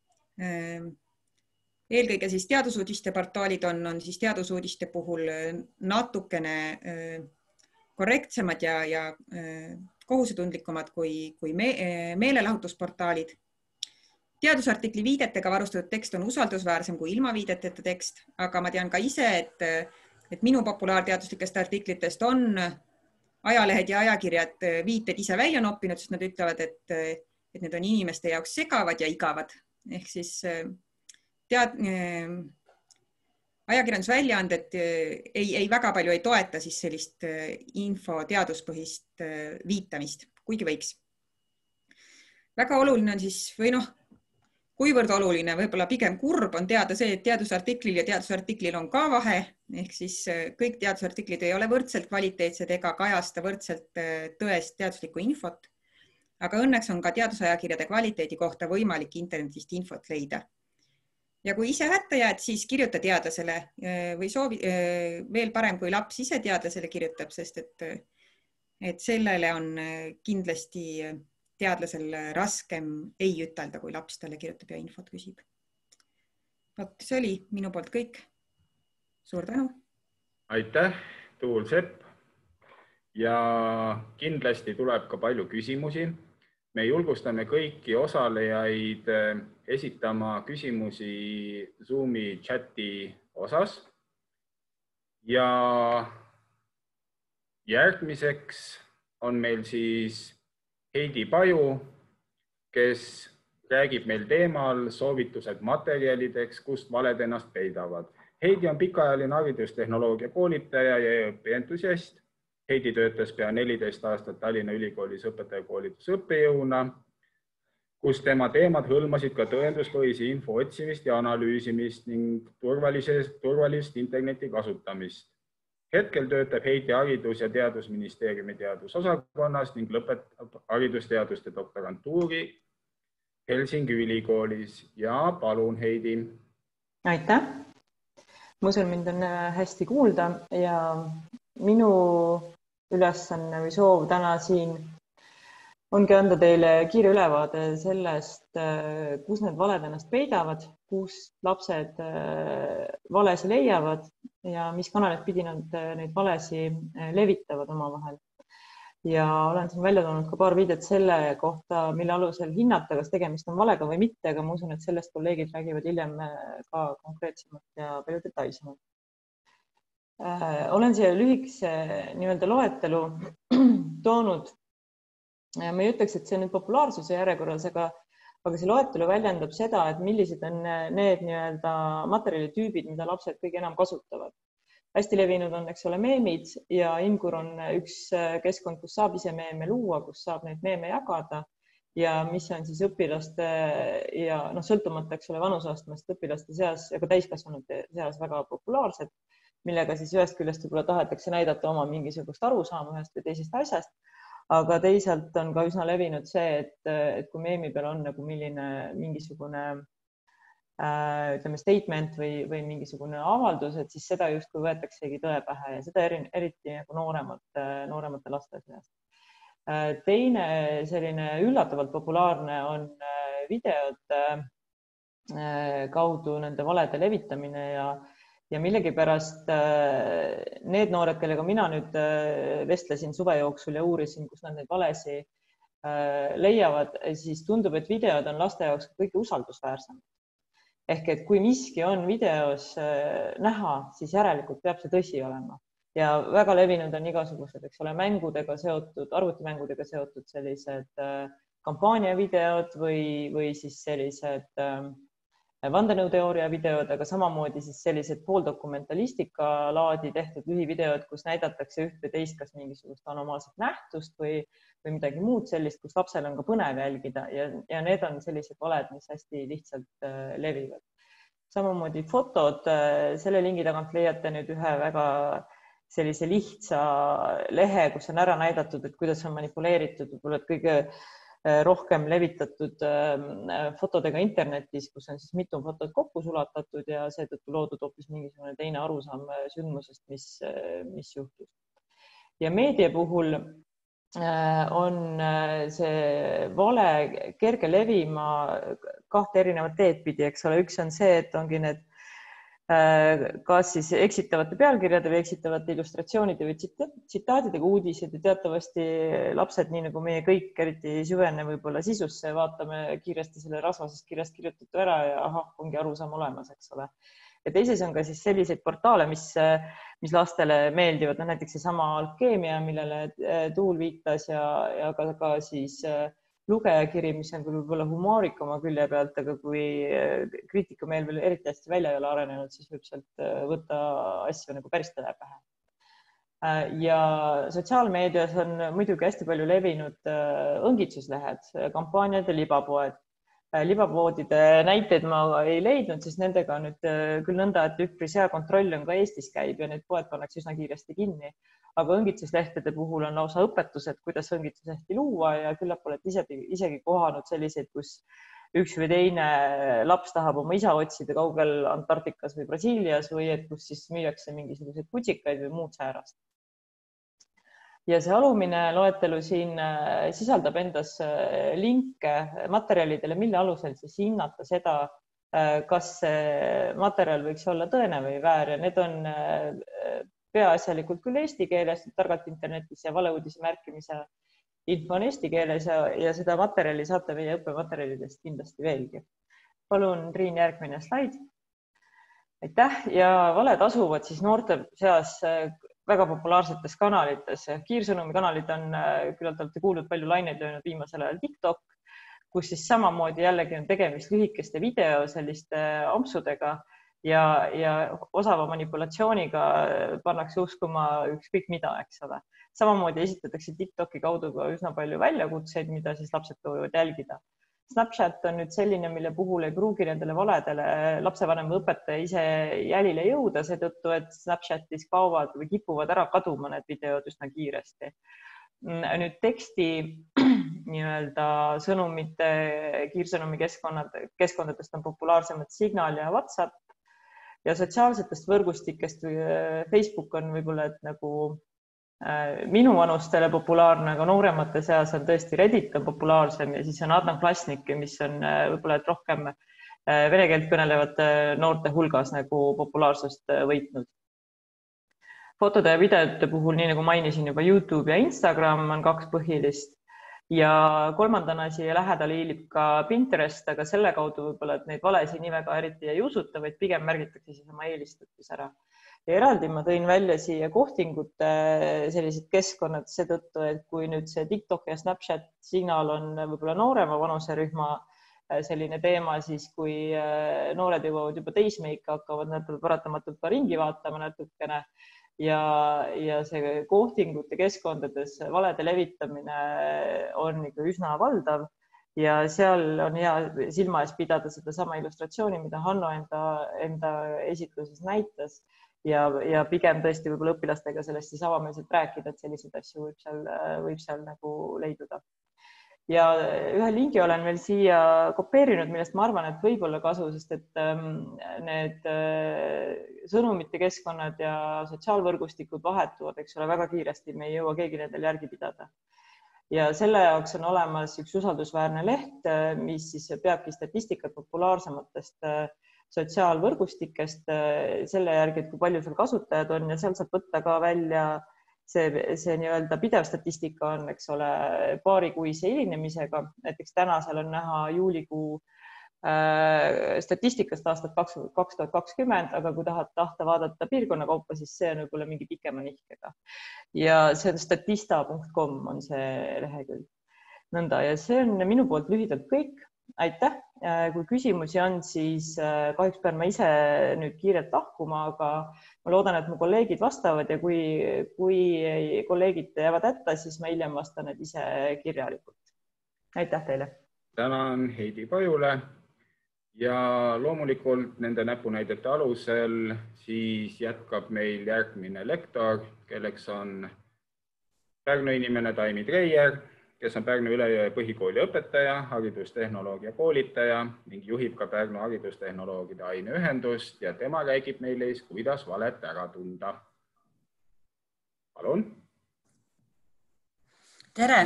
Eelkõige siis teadusuudiste portaalid on, on siis teadusuudiste puhul natukene korrektsemad ja, ja kohusetundlikumad kui, kui me, meelelahutusportaalid. Teadusartikli viidetega varustatud tekst on usaldusväärsem kui ilma viideteta tekst, aga ma tean ka ise, et, et minu populaarteaduslikest artiklitest on ajalehed ja ajakirjad viited ise välja noppinud, sest nad ütlevad, et, et need on inimeste jaoks segavad ja igavad. Ehk siis tead, ajakirjandusväljaanded ei, ei väga palju ei toeta siis sellist info teaduspõhist viitamist, kuigi võiks. Väga oluline on siis, või noh, kuivõrd oluline, võib-olla pigem kurb on teada see, et teadusartiklil ja teadusartiklil on ka vahe, ehk siis kõik teadusartiklid ei ole võrdselt kvaliteetsed ega kajasta võrdselt tõest teaduslikku infot, aga õnneks on ka teadusajakirjade kvaliteedi kohta võimalik internetist infot leida. Ja kui ise hätta jääd, siis kirjuta teadlasele või soovi, veel parem, kui laps ise teadlasele kirjutab, sest et, et sellele on kindlasti teadlasel raskem ei ütelda, kui laps talle kirjutab ja infot küsib. Vaat, see oli minu poolt kõik. Suur tänu. Aitäh, Tuul Sepp. Ja kindlasti tuleb ka palju küsimusi. Me julgustame kõiki osalejaid esitama küsimusi Zoomi chati osas. Ja järgmiseks on meil siis Heidi Paju, kes räägib meil teemal soovitused materjalideks, kust valed ennast peidavad. Heidi on pikaajaline haridustehnoloogia koolitaja ja õpientusiast. Heidi töötas pea neliteist aastat Tallinna Ülikoolis õpetajakoolitusõppejõuna, kus tema teemad hõlmasid ka tõenduspõhise info otsimist ja analüüsimist ning turvalist, turvalist interneti kasutamist. Hetkel töötab Heidi Haridus- ja Teadusministeeriumi teadusosakonnas ning lõpetab haridusteaduste doktorantuuri Helsingi Ülikoolis. Ja palun, Heidi. Aitäh. Ma usun, mind on hästi kuulda ja minu ülesanne või soov täna siin ongi anda teile kiire ülevaade sellest, kus need valed ennast peidavad, kus lapsed valesi leiavad ja mis kanalid pidi nad neid valesi levitavad omavahel. Ja olen siin välja toonud ka paar viidet selle kohta, mille alusel hinnata, kas tegemist on valega või mitte, aga ma usun, et sellest kolleegid räägivad hiljem ka konkreetsemalt ja palju detailsemalt. Olen siia lühikese nii-öelda loetelu toonud. Ma ei ütleks, et see on nüüd populaarsuse järjekorras, aga, aga see loetelu väljendab seda, et millised on need nii-öelda materjalitüübid, mida lapsed kõige enam kasutavad. Hästi levinud on, eks ole, meemid ja Imgur on üks keskkond, kus saab ise meeme luua, kus saab neid meeme jagada ja mis on siis õpilaste ja noh, sõltumata, eks ole, vanuseastmest õpilaste seas ja ka täiskasvanute seas väga populaarsed, millega siis ühest küljest võib-olla tahetakse näidata oma mingisugust arusaama ühest või teisest asjast, aga teisalt on ka üsna levinud see, et, et kui meemi peal on nagu milline mingisugune äh, ütleme statement või, või mingisugune avaldus, et siis seda justkui võetaksegi tõe pähe ja seda eri, eriti nagu nooremate, nooremate laste seas. Teine selline üllatavalt populaarne on videote kaudu nende valede levitamine ja, ja millegipärast need noored, kellega mina nüüd vestlesin suve jooksul ja uurisin, kus nad neid valesi leiavad, siis tundub, et videod on laste jaoks kõige usaldusväärsem. Ehk et kui miski on videos näha, siis järelikult peab see tõsi olema. Ja väga levinud on igasugused, eks ole, mängudega seotud, arvutimängudega seotud sellised kampaaniavideod või, või siis sellised vandenõuteooria videod, aga samamoodi siis sellised pooldokumentalistika laadi tehtud lühivideod, kus näidatakse üht või teist, kas mingisugust anomaalset nähtust või, või midagi muud sellist, kus lapsel on ka põnev jälgida ja, ja need on sellised valed, mis hästi lihtsalt levivad. Samamoodi fotod, selle lingi tagant leiate nüüd ühe väga sellise lihtsa lehe, kus on ära näidatud, et kuidas on manipuleeritud, võib-olla kõige rohkem levitatud fotodega internetis, kus on siis mitu fotot kokku sulatatud ja seetõttu loodud hoopis mingisugune teine arusaam sündmusest, mis, mis juhtus. Ja meedia puhul on see vale kerge levima kahte erinevat teed pidi, eks ole, üks on see, et ongi need kas siis eksitavate pealkirjade või eksitavate illustratsioonide või tsitaadidega uudised ja teatavasti lapsed, nii nagu meie kõik, eriti süvene võib-olla sisusse, vaatame kiiresti selle rasvasest kirjast kirjutatu ära ja ahah, ongi arusaam olemas, eks ole. Ja teises on ka siis selliseid portaale, mis, mis lastele meeldivad, no näiteks see sama alkeemia, millele Tuul viitas ja, ja ka, ka siis lugejakiri, mis on võib-olla humoorikuma külje pealt, aga kui kriitikameel veel eriti hästi välja ei ole arenenud, siis võib sealt võtta asju nagu päris tõe pähe. Ja sotsiaalmeedias on muidugi hästi palju levinud õngitsuslehed, kampaaniad ja libapoed. Libapoodide näiteid ma ei leidnud, sest nendega on nüüd küll nõnda, et üpris hea kontroll on ka Eestis käib ja need poed pannakse üsna kiiresti kinni. Aga õngitsuslehtede puhul on lausa õpetused, kuidas õngitsuslehti luua ja küllap oled isegi, isegi kohanud selliseid, kus üks või teine laps tahab oma isa otsida kaugel Antarktikas või Brasiilias või et kus siis müüakse mingisuguseid kutsikaid või muud säärast. Ja see alumine loetelu siin sisaldab endas linke materjalidele, mille alusel siis hinnata seda, kas see materjal võiks olla tõene või väär ja need on peaasjalikult küll eesti keeles, targalt internetis ja valeuudise märkimise info on eesti keeles ja, ja seda materjali saate meie õppematerjalidest kindlasti veelgi. Palun, Triin, järgmine slaid. Aitäh ja valed asuvad siis noorte seas väga populaarsetes kanalites. Kiirsõnumi kanalid on, küllalt olete kuulnud, palju laineid löönud viimasel ajal TikTok, kus siis samamoodi jällegi on tegemist lühikeste video selliste ampsudega ja, ja osava manipulatsiooniga pannakse uskuma ükskõik mida, eks ole. Samamoodi esitatakse TikToki kaudu ka üsna palju väljakutseid, mida siis lapsed võivad jälgida. Snapchat on nüüd selline, mille puhul ei pruugi nendele valedele lapsevanema õpetaja ise jälile jõuda, seetõttu, et Snapchatis kaovad või kipuvad ära kaduma need videod üsna kiiresti. Nüüd teksti nii-öelda sõnumite, kiirsõnumi keskkonnad, keskkondadest on populaarsemad Signal ja WhatsApp ja sotsiaalsetest võrgustikest Facebook on võib-olla, et nagu minu vanustele populaarne, aga nooremate seas on tõesti Reddit on populaarsem ja siis on Adnan Klasnik, mis on võib-olla et rohkem vene keelt kõnelevate noorte hulgas nagu populaarsust võitnud. Fotode ja videote puhul, nii nagu mainisin juba, YouTube ja Instagram on kaks põhilist ja kolmandana siia lähedal hiilib ka Pinterest, aga selle kaudu võib-olla, et neid valesid nii väga eriti ei usuta, vaid pigem märgitakse siis oma eelistatus ära. Ja eraldi ma tõin välja siia kohtingute sellised keskkonnad seetõttu, et kui nüüd see TikTok ja Snapchat Signal on võib-olla noorema vanuserühma selline teema, siis kui noored jõuavad juba teismeikka, hakkavad nad paratamatult ka ringi vaatama natukene ja, ja see kohtingute keskkondades valede levitamine on ikka üsna valdav ja seal on hea silma ees pidada seda sama illustratsiooni, mida Hanno enda, enda esitluses näitas ja, ja pigem tõesti võib-olla õpilastega sellest siis avameelselt rääkida, et selliseid asju võib seal, võib seal nagu leiduda. Ja ühe lingi olen veel siia kopeerinud, millest ma arvan, et võib olla kasu, sest et need sõnumite keskkonnad ja sotsiaalvõrgustikud vahetuvad, eks ole, väga kiiresti, me ei jõua keegi nendel järgi pidada. Ja selle jaoks on olemas üks usaldusväärne leht, mis siis peabki statistikat populaarsematest sotsiaalvõrgustikest selle järgi, et kui palju seal kasutajad on ja seal saab võtta ka välja see, see nii-öelda pidev statistika on, eks ole, paarikuise hilinemisega. Näiteks täna seal on näha juulikuu äh, statistikast aastat kaks tuhat kakskümmend, aga kui tahad tahta vaadata piirkonna kaupa, siis see on võib-olla mingi pikema nihkega. Ja see on statista punkt com on see lehekülg. Nõnda, ja see on minu poolt lühidalt kõik. Aitäh! Kui küsimusi on, siis kahjuks pean ma ise nüüd kiirelt lahkuma, aga ma loodan, et mu kolleegid vastavad ja kui, kui kolleegid jäävad hätta, siis ma hiljem vastan need ise kirjalikult. Aitäh teile! Tänan Heidi Pajule ja loomulikult nende näpunäidete alusel siis jätkab meil järgmine lektor, kelleks on Pärnu inimene Taimi Treier, kes on Pärnu Ülejõe põhikooli õpetaja, haridustehnoloogia koolitaja ning juhib ka Pärnu haridustehnoloogide aineühendust ja tema räägib meile, kuidas valet ära tunda. Palun! Tere!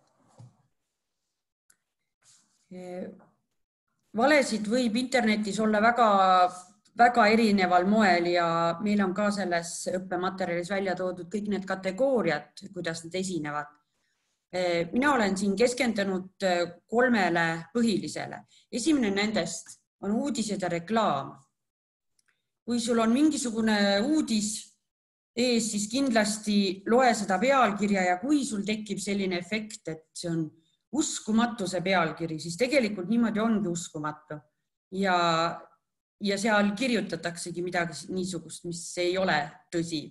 Valesid võib internetis olla väga, väga erineval moel ja meil on ka selles õppematerjalis välja toodud kõik need kategooriad, kuidas need esinevad. Mina olen siin keskendunud kolmele põhilisele. Esimene nendest on uudised ja reklaam. Kui sul on mingisugune uudis ees, siis kindlasti loe seda pealkirja ja kui sul tekib selline efekt, et see on uskumatu see pealkiri, siis tegelikult niimoodi ongi uskumatu. Ja, ja seal kirjutataksegi midagi niisugust, mis ei ole tõsi.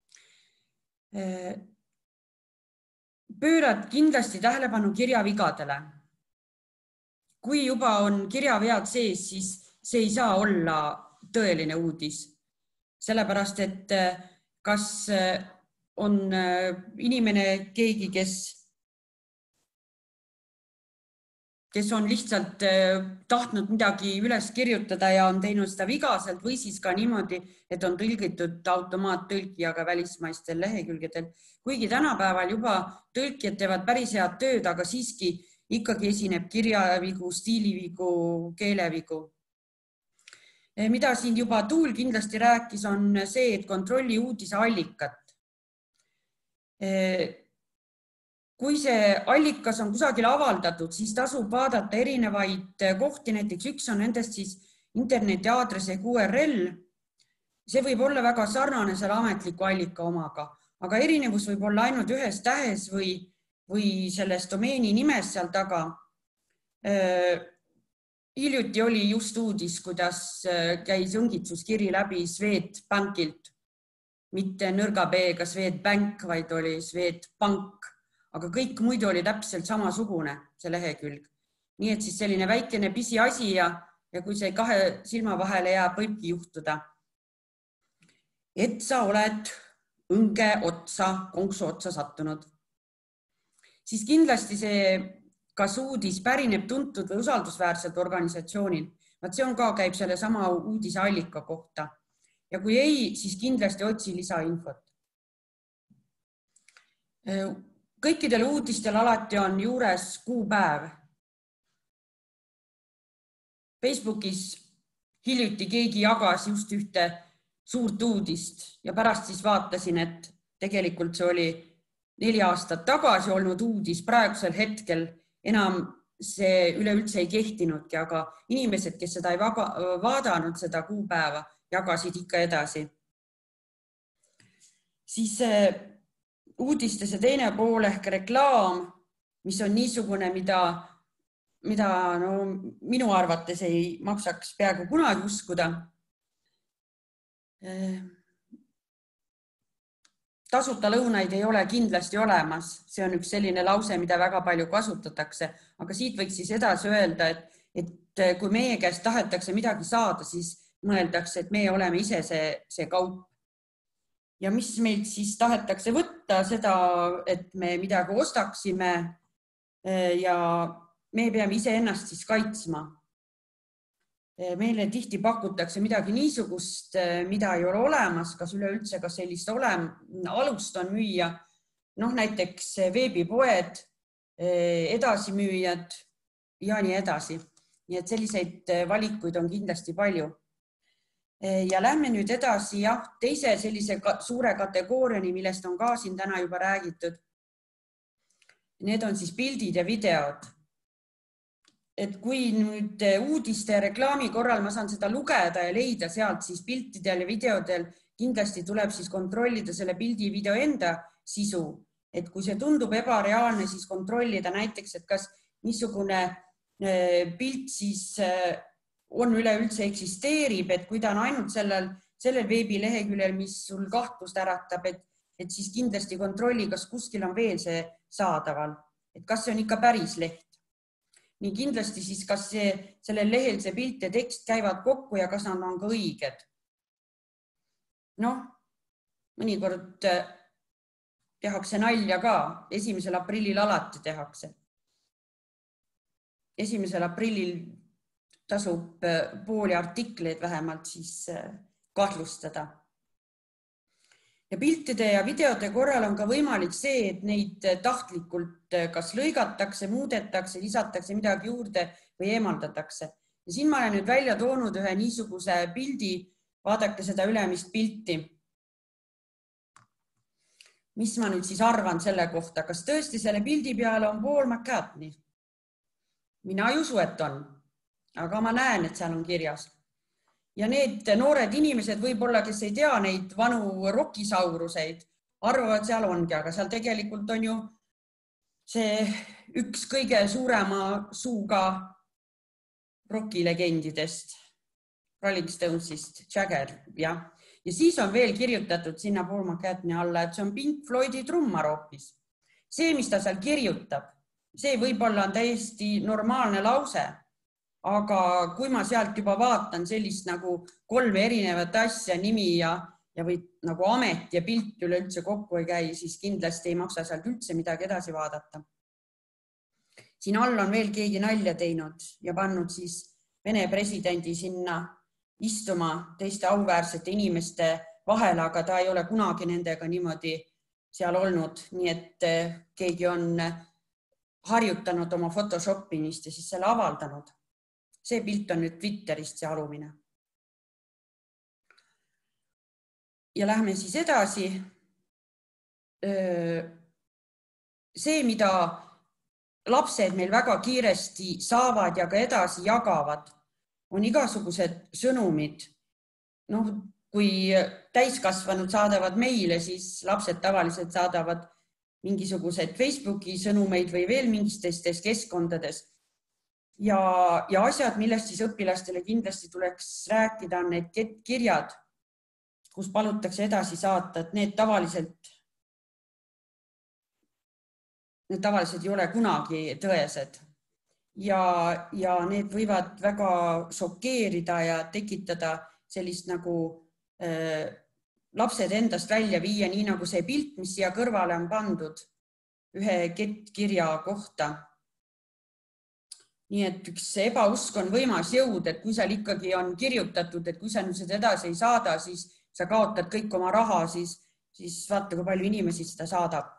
Pöörad kindlasti tähelepanu kirjavigadele. Kui juba on kirjavead sees, siis see ei saa olla tõeline uudis. Sellepärast, et kas on inimene keegi, kes, kes on lihtsalt tahtnud midagi üles kirjutada ja on teinud seda vigaselt või siis ka niimoodi, et on tõlgitud automaattõlkijaga välismaistel lehekülgedel. Kuigi tänapäeval juba tõlkijad teevad päris head tööd, aga siiski ikkagi esineb kirjavigu, stiilivigu, keelevigu. Mida siin juba Tuul kindlasti rääkis, on see, et kontrolli uudise allikat. Kui see allikas on kusagil avaldatud, siis tasub vaadata erinevaid kohti, näiteks üks on nendest siis interneti aadress ehk U R L. See võib olla väga sarnane selle ametliku allika omaga, aga erinevus võib olla ainult ühes tähes või, või selles domeeni nimes seal taga. Hiljuti oli just uudis, kuidas käis õngitsuskiri läbi Swedbankilt, mitte nõrga B-ga Swedbank, vaid oli Swedbank. Aga kõik muidu oli täpselt samasugune see lehekülg. Nii et siis selline väikene pisi asi ja, ja kui see kahe silma vahele jääb, võibki juhtuda. Et sa oled õnge otsa, konksu otsa sattunud. Siis kindlasti see, kas uudis pärineb tuntud või usaldusväärselt organisatsioonil. Vaat see on ka, käib selle sama uudise allika kohta. Ja kui ei, siis kindlasti otsi lisainfot. Kõikidel uudistel alati on juures kuupäev. Facebookis hiljuti keegi jagas just ühte suurt uudist ja pärast siis vaatasin, et tegelikult see oli neli aastat tagasi olnud uudis. Praegusel hetkel enam see üleüldse ei kehtinudki, aga inimesed, kes seda ei vaadanud, seda kuupäeva, jagasid ikka edasi. Siis uudiste see teine pool ehk reklaam, mis on niisugune, mida, mida no, minu arvates ei maksaks peaaegu kunagi uskuda. tasuta lõunaid ei ole kindlasti olemas, see on üks selline lause, mida väga palju kasutatakse, aga siit võiks siis edasi öelda, et, et kui meie käest tahetakse midagi saada, siis mõeldakse, et meie oleme ise see, see kaup. Ja mis meilt siis tahetakse võtta seda, et me midagi ostaksime ja me peame ise ennast siis kaitsma. Meile tihti pakutakse midagi niisugust, mida ei ole olemas, kas üleüldse ka sellist olem, alust on müüa, noh näiteks veebipoed, edasimüüjad ja nii edasi. Nii et selliseid valikuid on kindlasti palju. Ja lähme nüüd edasi jah, teise sellise suure kategooriani, millest on ka siin täna juba räägitud. Need on siis pildid ja videod. Et kui nüüd uudiste ja reklaami korral ma saan seda lugeda ja leida sealt, siis piltidel ja videodel kindlasti tuleb siis kontrollida selle pildi ja video enda sisu. Et kui see tundub ebareaalne, siis kontrollida näiteks, et kas niisugune pilt siis on üleüldse eksisteerib, et kui ta on ainult sellel, sellel veebileheküljel, mis sul kahtlust äratab, et, et siis kindlasti kontrolli, kas kuskil on veel see saadaval, et kas see on ikka päris leht. Nii kindlasti siis, kas see, sellel lehel see pilt ja tekst käivad kokku ja kas nad on ka õiged. Noh, mõnikord tehakse nalja ka, esimesel aprillil alati tehakse. Esimesel aprillil tasub pooli artikleid vähemalt siis kahtlustada. Ja piltide ja videode korral on ka võimalik see, et neid tahtlikult kas lõigatakse, muudetakse, lisatakse midagi juurde või eemaldatakse. Ja siin ma olen nüüd välja toonud ühe niisuguse pildi, vaadake seda ülemist pilti. Mis ma nüüd siis arvan selle kohta, kas tõesti selle pildi peale on Paul McCartney? Mina ei usu, et on, aga ma näen, et seal on kirjas. Ja need noored inimesed võib-olla, kes ei tea neid vanu rockisauruseid, arvavad seal ongi, aga seal tegelikult on ju see üks kõige suurema suuga rockilegendidest, Rolling Stonesist, Jagger, jah. Ja siis on veel kirjutatud sinna Paul McCartney alla, et see on Pink Floydi trummar hoopis. See, mis ta seal kirjutab, see võib-olla on täiesti normaalne lause, aga kui ma sealt juba vaatan sellist nagu kolme erinevat asja, nimi ja, ja või nagu amet ja pilt üleüldse kokku ei käi, siis kindlasti ei maksa sealt üldse midagi edasi vaadata. Siin all on veel keegi nalja teinud ja pannud siis Vene presidendi sinna istuma teiste auväärsete inimeste vahel, aga ta ei ole kunagi nendega niimoodi seal olnud, nii et keegi on harjutanud oma Photoshopinist ja siis selle avaldanud. See pilt on nüüd Twitterist see alumine. Ja lähme siis edasi. See, mida lapsed meil väga kiiresti saavad ja ka edasi jagavad, on igasugused sõnumid. Noh, kui täiskasvanud saadavad meile, siis lapsed tavaliselt saadavad mingisugused Facebooki sõnumeid või veel mingistes keskkondades. Ja, ja asjad, millest siis õpilastele kindlasti tuleks rääkida, on need kirjad, kus palutakse edasi saata, et need tavaliselt, need tavaliselt ei ole kunagi tõesed. Ja, ja need võivad väga šokeerida ja tekitada sellist nagu äh, lapsed endast välja viia, nii nagu see pilt, mis siia kõrvale on pandud ühe kirja kohta. Nii et üks ebausk on võimas jõud, et kui seal ikkagi on kirjutatud, et kui sa nüüd seda edasi ei saada, siis sa kaotad kõik oma raha, siis, siis vaata, kui palju inimesi seda saadab.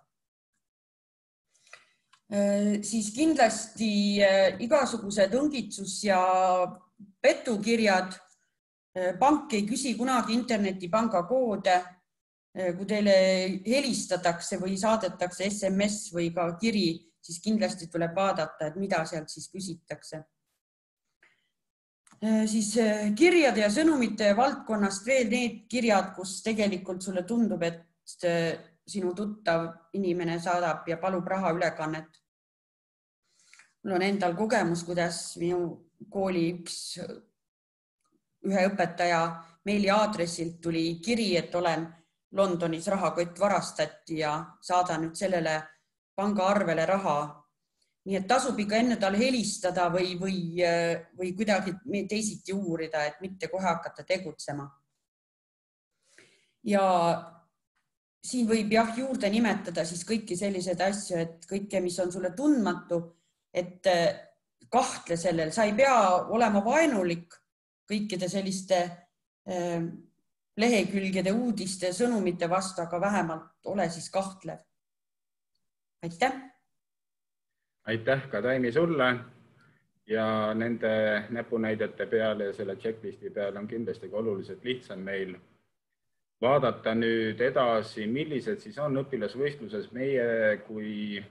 Siis kindlasti igasugused õngitsus ja petukirjad. Pank ei küsi kunagi internetipanga koode. Kui teile helistatakse või saadetakse S M S või ka kiri, siis kindlasti tuleb vaadata, et mida sealt siis küsitakse. Siis kirjade ja sõnumite valdkonnast veel need kirjad, kus tegelikult sulle tundub, et sinu tuttav inimene saadab ja palub raha ülekannet. Mul on endal kogemus, kuidas minu kooli üks ühe õpetaja meili aadressilt tuli kiri, et olen Londonis rahakott varastati ja saada nüüd sellele pangaarvele raha. Nii et tasub ikka enne tal helistada või, või, või kuidagi teisiti uurida, et mitte kohe hakata tegutsema. Ja siin võib jah juurde nimetada siis kõiki sellised asju, et kõike, mis on sulle tundmatu, et kahtle sellel, sa ei pea olema vaenulik kõikide selliste lehekülgede, uudiste, sõnumite vastu, aga vähemalt ole siis kahtlev. Aitäh! Aitäh ka Taimi sulle ja nende näpunäidete peale ja selle checklisti peale on kindlasti ka oluliselt lihtsam meil vaadata nüüd edasi, millised siis on õpilasvõistluses meie kui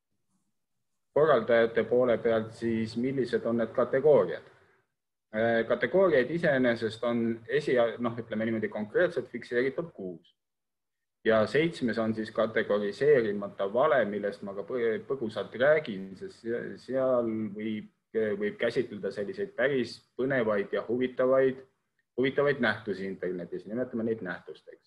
korraldajate poole pealt, siis millised on need kategooriad. Kategooriaid iseenesest on esi, noh, ütleme niimoodi konkreetselt fikseeritud kuus. Ja seitsmes on siis kategoriseerimata vale, millest ma ka põgusalt räägin, sest seal võib, võib käsitleda selliseid päris põnevaid ja huvitavaid, huvitavaid nähtusi internetis, nimetame neid nähtusteks.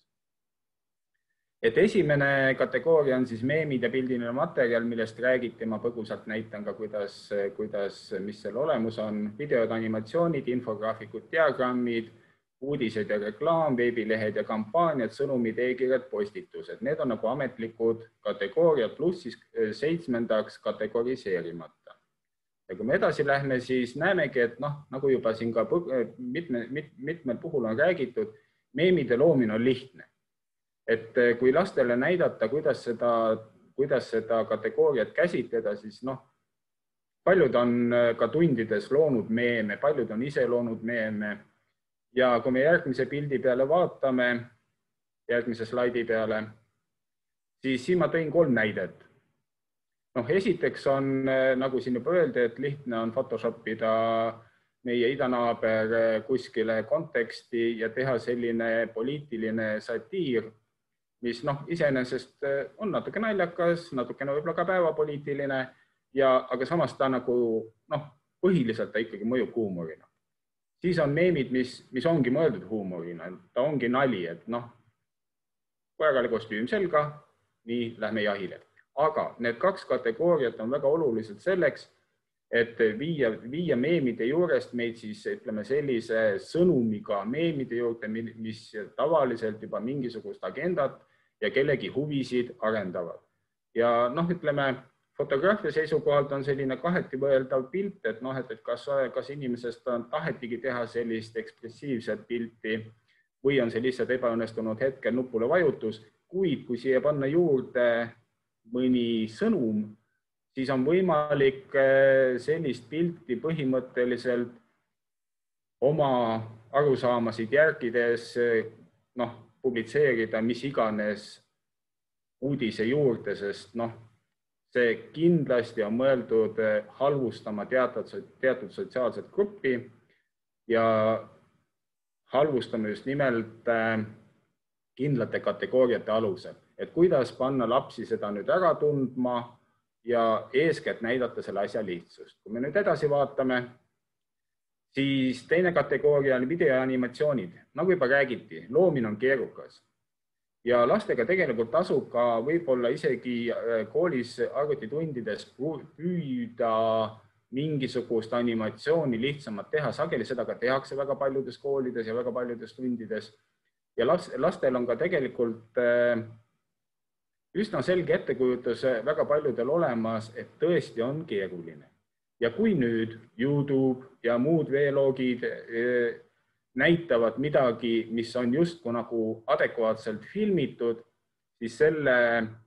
Et esimene kategooria on siis meemid ja pildiline materjal, millest räägiti, ma põgusalt näitan ka, kuidas, kuidas, mis selle olemus on, videod, animatsioonid, infograafikud, diagrammid, uudised ja reklaam, veebilehed ja kampaaniad, sõnumid, e-kirjad, postitused. Need on nagu ametlikud kategooriad, pluss siis seitsmendaks kategoriseerimata. Ja kui me edasi lähme, siis näemegi, et noh, nagu juba siin ka mitme, mit, mitmel puhul on räägitud, meemide loomine on lihtne. Et kui lastele näidata, kuidas seda, kuidas seda kategooriat käsitleda, siis noh, paljud on ka tundides loonud meeme, paljud on ise loonud meeme. Ja kui me järgmise pildi peale vaatame, järgmise slaidi peale, siis siin ma tõin kolm näidet. Noh, esiteks on, nagu siin juba öeldi, et lihtne on photoshopida meie idanaaber kuskile konteksti ja teha selline poliitiline satiir, mis noh, iseenesest on natuke naljakas, natuke võib-olla ka päevapoliitiline, ja, aga samas ta nagu, noh, põhiliselt ta ikkagi mõjub huumorina. Siis on meemid, mis, mis ongi mõeldud huumorina, ta ongi nali, et noh, koerale kostüüm selga, nii lähme jahile. Aga need kaks kategooriat on väga olulised selleks, et viia, viia meemide juurest meid siis, ütleme, sellise sõnumiga meemide juurde, mis tavaliselt juba mingisugust agendat ja kellegi huvisid arendavad. Ja noh, ütleme, fotograafia seisukohalt on selline kaheti võeldav pilt, et noh, et kas, kas inimesest on tahetigi teha sellist ekspressiivset pilti või on see lihtsalt ebaõnnestunud hetkel nupule vajutus, kuid kui siia panna juurde mõni sõnum, siis on võimalik sellist pilti põhimõtteliselt oma arusaamasid järgides noh, publitseerida mis iganes uudise juurde, sest noh, see kindlasti on mõeldud halvustama teatud, teatud sotsiaalset gruppi ja halvustame just nimelt kindlate kategooriate alusel, et kuidas panna lapsi seda nüüd ära tundma ja eeskätt näidata selle asja lihtsust. Kui me nüüd edasi vaatame, siis teine kategooria on video ja animatsioonid. Nagu juba räägiti, loomine on keerukas. Ja lastega tegelikult tasub ka võib-olla isegi koolis arvutitundides püüda mingisugust animatsiooni lihtsamalt teha. Sageli seda ka tehakse väga paljudes koolides ja väga paljudes tundides. Ja lastel on ka tegelikult üsna selge ettekujutus väga paljudel olemas, et tõesti on keeruline. Ja kui nüüd YouTube ja muud veelogid näitavad midagi, mis on justkui nagu adekvaatselt filmitud, siis selle,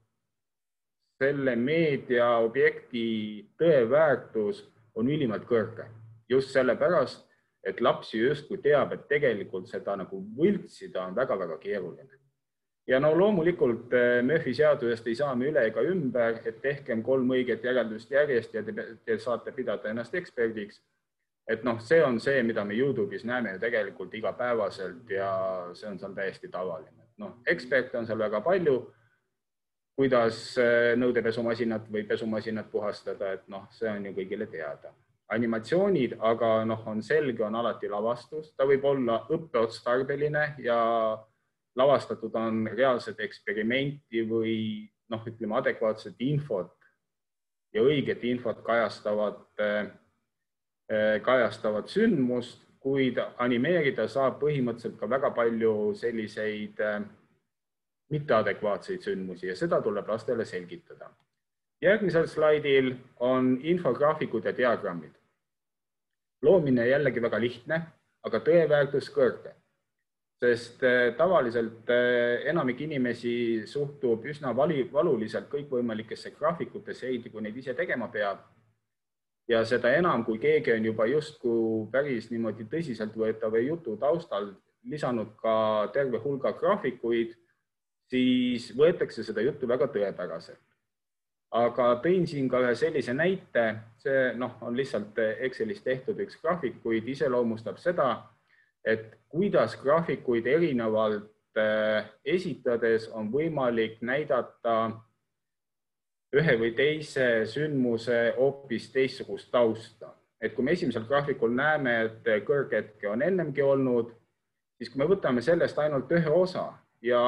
selle meediaobjekti tõeväärtus on ülimalt kõrge. Just sellepärast, et lapsi justkui teab, et tegelikult seda nagu võltsida on väga-väga keeruline. Ja no loomulikult Murphy seadusest ei saa me üle ega ümber, et tehkem kolm õiget järeldust järjest ja te, te saate pidada ennast eksperdiks. Et noh, see on see, mida me YouTube'is näeme ju tegelikult igapäevaselt ja see on seal täiesti tavaline. Noh, eksperte on seal väga palju, kuidas nõudepesumasinat või pesumasinat puhastada, et noh, see on ju kõigile teada. Animatsioonid, aga noh, on selge, on alati lavastus, ta võib olla õppeotstarbeline ja lavastatud on reaalset eksperimenti või noh, ütleme adekvaatset infot ja õiget infot kajastavat, kajastavat sündmust, kuid animeerida saab põhimõtteliselt ka väga palju selliseid mitteadekvaatseid sündmusi ja seda tuleb lastele selgitada. Järgmisel slaidil on infograafikud ja diagrammid. Loomine jällegi väga lihtne, aga tõeväärtus kõrge, sest tavaliselt enamik inimesi suhtub üsna valuliselt kõikvõimalikesse graafikutesse, eriti kui neid ise tegema peab. Ja seda enam, kui keegi on juba justkui päris niimoodi tõsiselt võetava jutu taustal lisanud ka terve hulga graafikuid, siis võetakse seda juttu väga tõepäraselt. Aga tõin siin ka ühe sellise näite, see noh, on lihtsalt Excelis tehtud üks graafik, kuid iseloomustab seda, et kuidas graafikuid erinevalt esitades on võimalik näidata ühe või teise sündmuse hoopis teistsugust tausta. Et kui me esimesel graafikul näeme, et kõrghetke on ennemgi olnud, siis kui me võtame sellest ainult ühe osa ja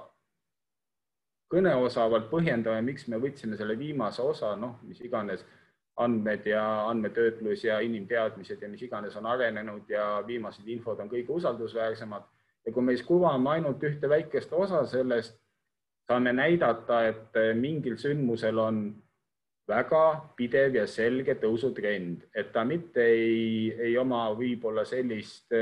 kõneosavalt põhjendame, miks me võtsime selle viimase osa, noh, mis iganes andmed ja andmetöötlus ja inimteadmised ja mis iganes on arenenud ja viimased infod on kõige usaldusväärsemad. Ja kui me siis kuvame ainult ühte väikest osa sellest, saame näidata, et mingil sündmusel on väga pidev ja selge tõusutrend, et ta mitte ei, ei oma võib-olla sellist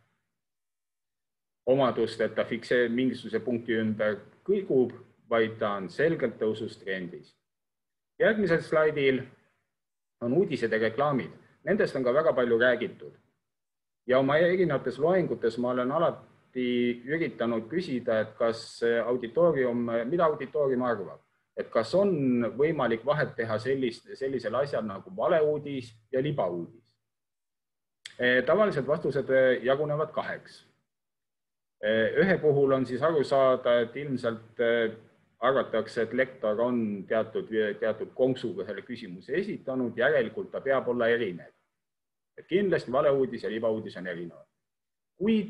omadust, et ta fiksee mingisuguse punkti ümber kõigub, vaid ta on selgelt tõusustrendis. Järgmisel slaidil on uudised ja reklaamid. Nendest on ka väga palju räägitud. Ja oma erinevates loengutes ma olen alati üritanud küsida, et kas auditoorium, mida auditoorium arvab, et kas on võimalik vahet teha sellist, sellisel asjal nagu valeuudis ja libauudis. Tavaliselt vastused jagunevad kaheks. Ühe puhul on siis aru saada, et ilmselt arvatakse, et lektor on teatud, teatud konksuga selle küsimuse esitanud, järelikult ta peab olla erinev. Et kindlasti valeuudis ja libauudis on erinevad. Kuid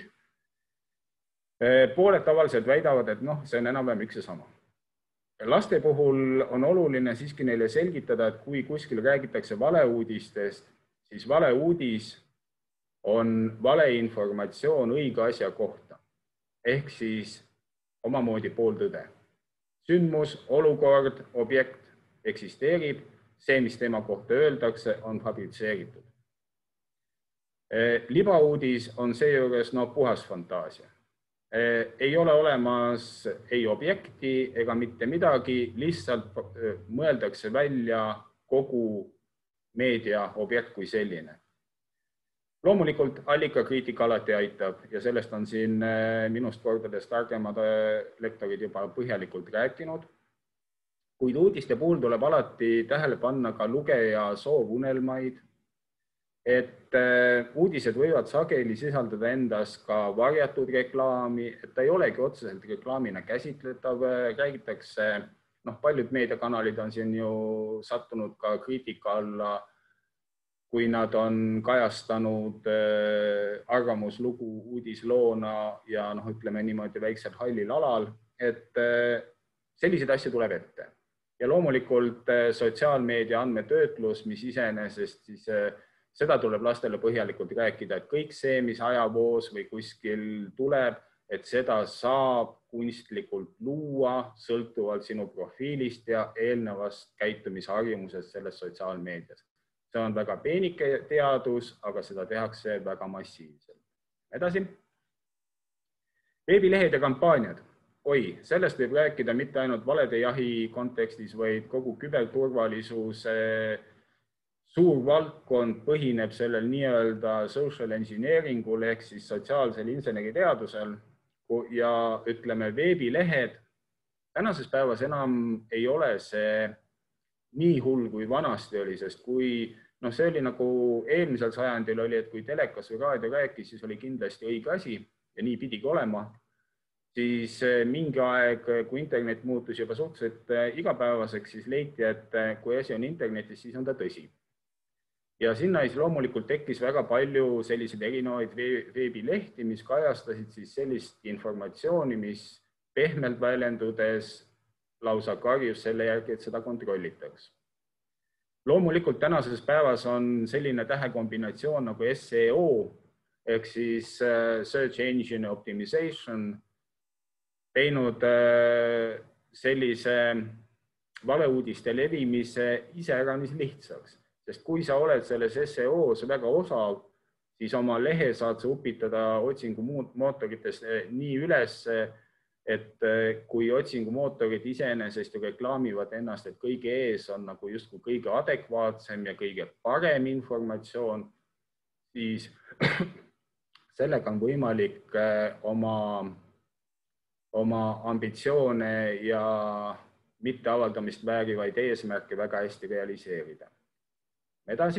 pooled tavaliselt väidavad, et noh, see on enam-vähem üks ja sama. Laste puhul on oluline siiski neile selgitada, et kui kuskil räägitakse valeuudistest, siis valeuudis on valeinformatsioon õige asja kohta. Ehk siis omamoodi pooltõde. Sündmus, olukord, objekt eksisteerib, see, mis tema kohta öeldakse, on fabritseeritud. Libauudis on seejuures no, puhas fantaasia. Ei ole olemas ei objekti ega mitte midagi, lihtsalt mõeldakse välja kogu meedia objekt kui selline. Loomulikult allikakriitika alati aitab ja sellest on siin minust kordades targemad lektorid juba põhjalikult rääkinud. Kuid uudiste puhul tuleb alati tähele panna ka lugeja soovunelmaid, et uudised võivad sageli sisaldada endas ka varjatud reklaami, et ta ei olegi otseselt reklaamina käsitletav, räägitakse, noh, paljud meediakanalid on siin ju sattunud ka kriitika alla, kui nad on kajastanud arvamuslugu uudisloona ja noh, ütleme niimoodi väiksel hallil alal, et selliseid asju tuleb ette. Ja loomulikult sotsiaalmeedia andmetöötlus, mis iseenesest siis seda tuleb lastele põhjalikult rääkida, et kõik see, mis ajavoos või kuskil tuleb, et seda saab kunstlikult luua sõltuvalt sinu profiilist ja eelnevast käitumisharjumusest selles sotsiaalmeedias. See on väga peenike teadus, aga seda tehakse väga massiivselt. Edasi. Veebilehed ja kampaaniad. Oi, sellest võib rääkida mitte ainult valede jahi kontekstis, vaid kogu küberturvalisuse suur valdkond põhineb sellel nii-öelda social engineeringul ehk siis sotsiaalsel inseneriteadusel ja ütleme veebilehed. Tänases päevas enam ei ole see nii hull kui vanasti oli, sest kui no see oli nagu eelmisel sajandil oli, et kui telekas või raadio rääkis, siis oli kindlasti õige asi ja nii pidigi olema. Siis mingi aeg, kui internet muutus juba suhteliselt igapäevaseks, siis leiti, et kui asi on internetis, siis on ta tõsi. Ja sinna siis loomulikult tekkis väga palju selliseid erinevaid veebilehti, mis kajastasid siis sellist informatsiooni, mis pehmelt väljendudes lausa karjus selle järgi, et seda kontrollitaks. Loomulikult tänases päevas on selline tähekombinatsioon nagu S E O ehk siis Search Engine Optimization teinud sellise valeuudiste levimise iseäranis lihtsaks. Sest kui sa oled selles S E O-s väga osav, siis oma lehe saad sa upitada otsingumootorites nii üles, et kui otsingumootorid iseenesest ju reklaamivad ennast, et kõige ees on nagu justkui kõige adekvaatsem ja kõige parem informatsioon, siis sellega on võimalik oma, oma ambitsioone ja mitteavaldamist väärivaid eesmärke väga hästi realiseerida. Edasi.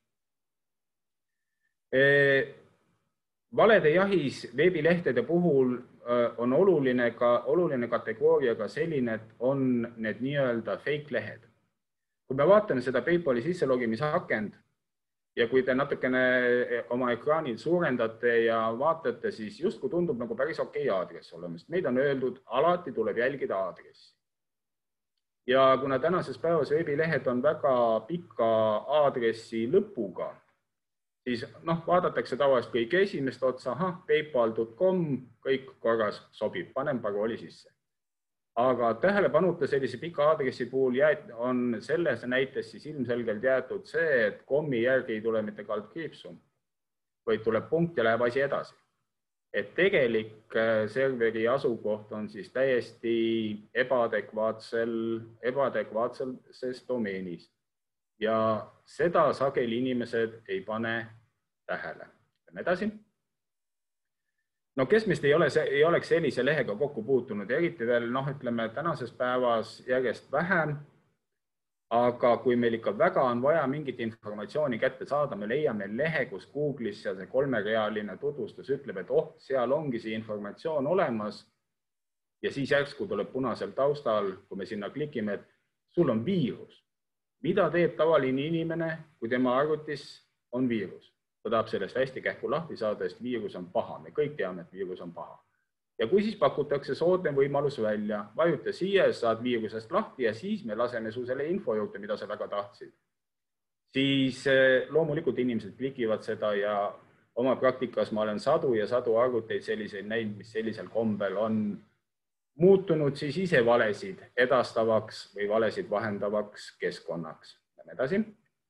Valede jahis veebilehtede puhul on oluline, ka, oluline kategooria ka selline, et on need nii-öelda fake lehed. Kui me vaatame seda PayPali sisselogimisakend ja kui te natukene oma ekraanil suurendate ja vaatate, siis justkui tundub nagu päris okei aadress olemast. Meid on öeldud, alati tuleb jälgida aadressi. Ja kuna tänases päevas veebilehed on väga pika aadressi lõpuga, siis noh, vaadatakse tavaliselt kõige esimest otsa, aha, paypal dot com, kõik korras sobib, panen parooli sisse. Aga tähelepanuta sellise pika aadressi puhul on selles näites siis ilmselgelt jäetud see, et kommi järgi ei tule mitte kaldkriipsu, vaid tuleb punkt ja läheb asi edasi. Et tegelik serveri asukoht on siis täiesti ebaadekvaatsel, ebaadekvaatses domeenis. Ja seda sageli inimesed ei pane tähele. Edasi. No kes meist ei, ole, ei oleks sellise lehega kokku puutunud, eriti veel, noh, ütleme, tänases päevas järjest vähem, aga kui meil ikka väga on vaja mingit informatsiooni kätte saada, me leiame lehe, kus Google'is ja see kolmerealine tutvustus ütleb, et oh, seal ongi see informatsioon olemas ja siis järsku tuleb punasel taustal, kui me sinna klikime, et sul on viirus. Mida teeb tavaline inimene, kui tema arvutis on viirus? Ta tahab sellest hästi kähku lahti saada, sest viirus on paha. Me kõik teame, et viirus on paha. Ja kui siis pakutakse soodne võimalus välja, vajuta siia, saad viirusest lahti ja siis me laseme su selle info juurde, mida sa väga tahtsid. Siis loomulikult inimesed klikivad seda ja oma praktikas ma olen sadu ja sadu arvuteid selliseid näinud, mis sellisel kombel on muutunud siis ise valesid edastavaks või valesid vahendavaks keskkonnaks. Edasi.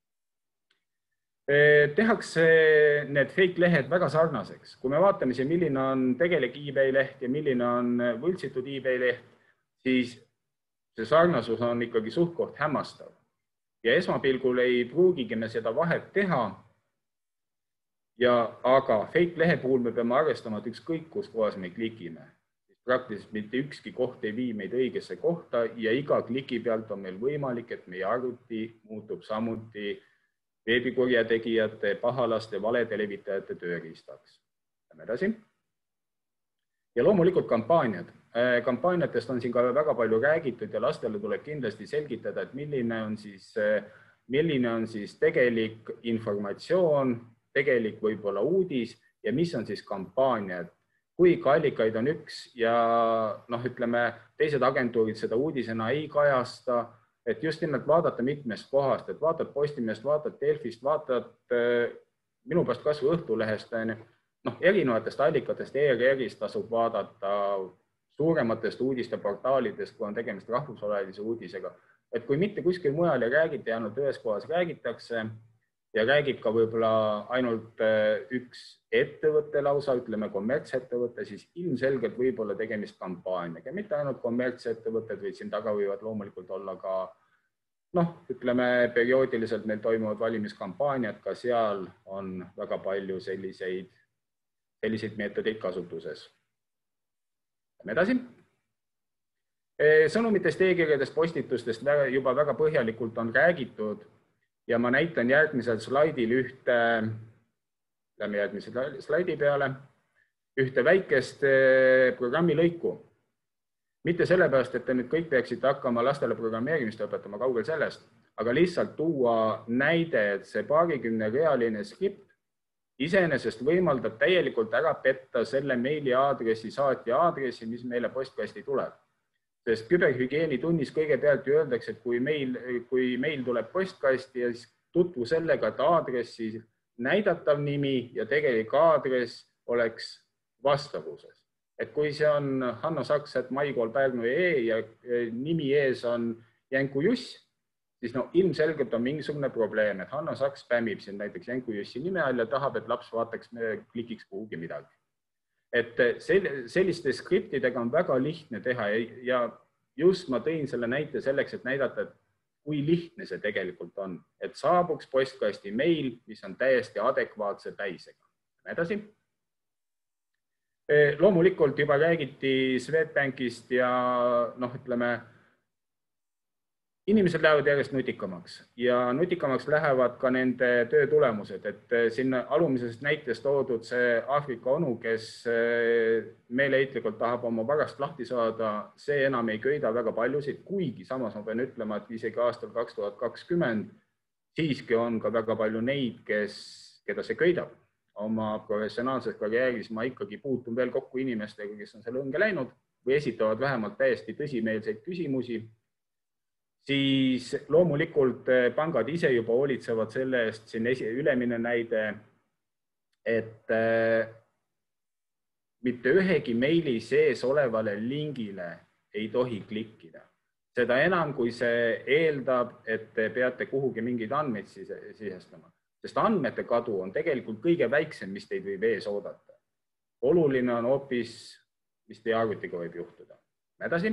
Tehakse need fake lehed väga sarnaseks. Kui me vaatame siin, milline on tegelik eBay leht ja milline on võltsitud eBay leht, siis see sarnasus on ikkagi suhtkoht hämmastav. Ja esmapilgul ei pruugigi me seda vahet teha, ja, aga fake lehe puhul me peame arvestama, et ükskõik kus kohas me klikime. Praktiliselt mitte ükski koht ei vii meid õigesse kohta ja iga kliki pealt on meil võimalik, et meie arvuti muutub samuti veebikurjategijate, pahalaste, valede levitajate tööriistaks. Edasi. Ja loomulikult kampaaniad. Kampaaniatest on siin ka väga palju räägitud ja lastele tuleb kindlasti selgitada, et milline on siis, milline on siis tegelik informatsioon, tegelik võib-olla uudis ja mis on siis kampaaniad. Kui allikaid on üks ja noh, ütleme, teised agentuurid seda uudisena ei kajasta, et just nimelt vaadata mitmest kohast, et vaatad Postimehest, vaatad Delfist, vaatad minu pärast kasvu Õhtulehest, noh, erinevatest allikatest E R R-ist tasub vaadata suurematest uudisteportaalidest, kui on tegemist rahvusvahelise uudisega. Et kui mitte kuskil mujal ei räägita, ainult ühes kohas räägitakse ja räägib ka võib-olla ainult üks ettevõtte lausa, ütleme kommertsettevõte, siis ilmselgelt võib-olla tegemist kampaaniaga. Mitte ainult kommertsettevõtted, vaid siin taga võivad loomulikult olla ka, noh, ütleme, perioodiliselt meil toimuvad valimiskampaaniad, ka seal on väga palju selliseid, selliseid meetodeid kasutuses. Edasi. Sõnumitest, e-kirjadest, postitustest juba väga põhjalikult on räägitud ja ma näitan järgmisel slaidil ühte, lähme järgmise slaidi peale, ühte väikest programmi lõiku. Mitte sellepärast, et te nüüd kõik peaksite hakkama lastele programmeerimist õpetama, kaugel sellest, aga lihtsalt tuua näide, et see paarikümne realine skript iseenesest võimaldab täielikult ära petta selle meili aadressi, saatja aadressi, mis meile postkasti tuleb. Sest küberhügieeni tunnis kõigepealt ju öeldakse, et kui meil, kui meil tuleb postkasti ja siis tutvu sellega, et aadressi näidatav nimi ja tegelik aadress oleks vastavuses. Et kui see on Hanno Saks at maikool Pärnu punkt ee ja nimi ees on Jänku Juss, siis no ilmselgelt on mingisugune probleem, et Hanno Saks spämmib siin näiteks Jänku Jussi nime all ja tahab, et laps vaataks, klikiks kuhugi midagi. Et selliste skriptidega on väga lihtne teha ja just ma tõin selle näite selleks, et näidata, et kui lihtne see tegelikult on, et saabuks postkasti meil, mis on täiesti adekvaatse täisega. Edasi. Loomulikult juba räägiti Swedbankist ja noh, ütleme, inimesed lähevad järjest nutikamaks ja nutikamaks lähevad ka nende töö tulemused, et sinna alumisest näitest toodud see Aafrika onu, kes meeleheitlikult tahab oma varast lahti saada, see enam ei köida väga paljusid, kuigi samas ma pean ütlema, et isegi aastal kaks tuhat kakskümmend siiski on ka väga palju neid, kes, keda see köidab. Oma professionaalses karjääris ma ikkagi puutun veel kokku inimestega, kes on selle õnge läinud või esitavad vähemalt täiesti tõsimeelseid küsimusi. Siis loomulikult pangad ise juba hoolitsevad selle eest, siin ülemine näide, et mitte ühegi meili sees olevale lingile ei tohi klikkida. Seda enam, kui see eeldab, et te peate kuhugi mingeid andmeid sisestama. Sest andmete kadu on tegelikult kõige väiksem, mis teid võib ees oodata. Oluline on hoopis, mis teie arvutiga võib juhtuda. Edasi.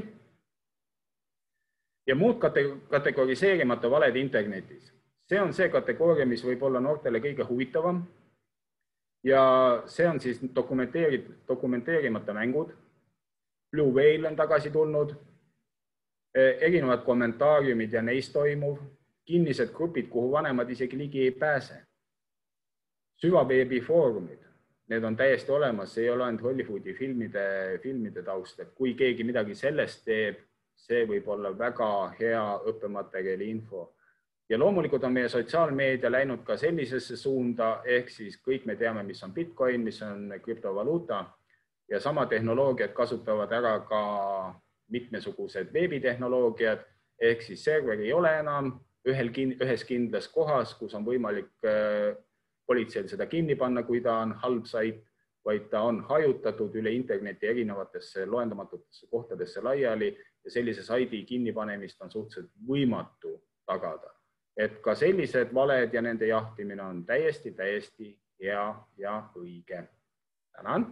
Ja muud kategoriseerimata valed internetis. See on see kategooria, mis võib olla noortele kõige huvitavam. Ja see on siis dokumenteerimata mängud. Blue Whale on tagasi tulnud. Erinevad kommentaariumid ja neis toimuv. Kinnised grupid, kuhu vanemad isegi ligi ei pääse. Süvaveebi foorumid. Need on täiesti olemas, see ei ole ainult Hollywoodi filmide, filmide taust. Et kui keegi midagi sellest teeb, see võib olla väga hea õppematerjali info. Ja loomulikult on meie sotsiaalmeedia läinud ka sellisesse suunda, ehk siis kõik me teame, mis on Bitcoin, mis on krüptovaluuta ja sama tehnoloogiat kasutavad ära ka mitmesugused veebitehnoloogiad, ehk siis server ei ole enam ühel, ühes kindlas kohas, kus on võimalik politseil seda kinni panna, kui ta on halb sait, vaid ta on hajutatud üle interneti erinevatesse loendamatutesse kohtadesse laiali ja sellise saidi kinnipanemist on suhteliselt võimatu tagada. Et ka sellised valed ja nende jahtimine on täiesti, täiesti hea ja õige. Tänan.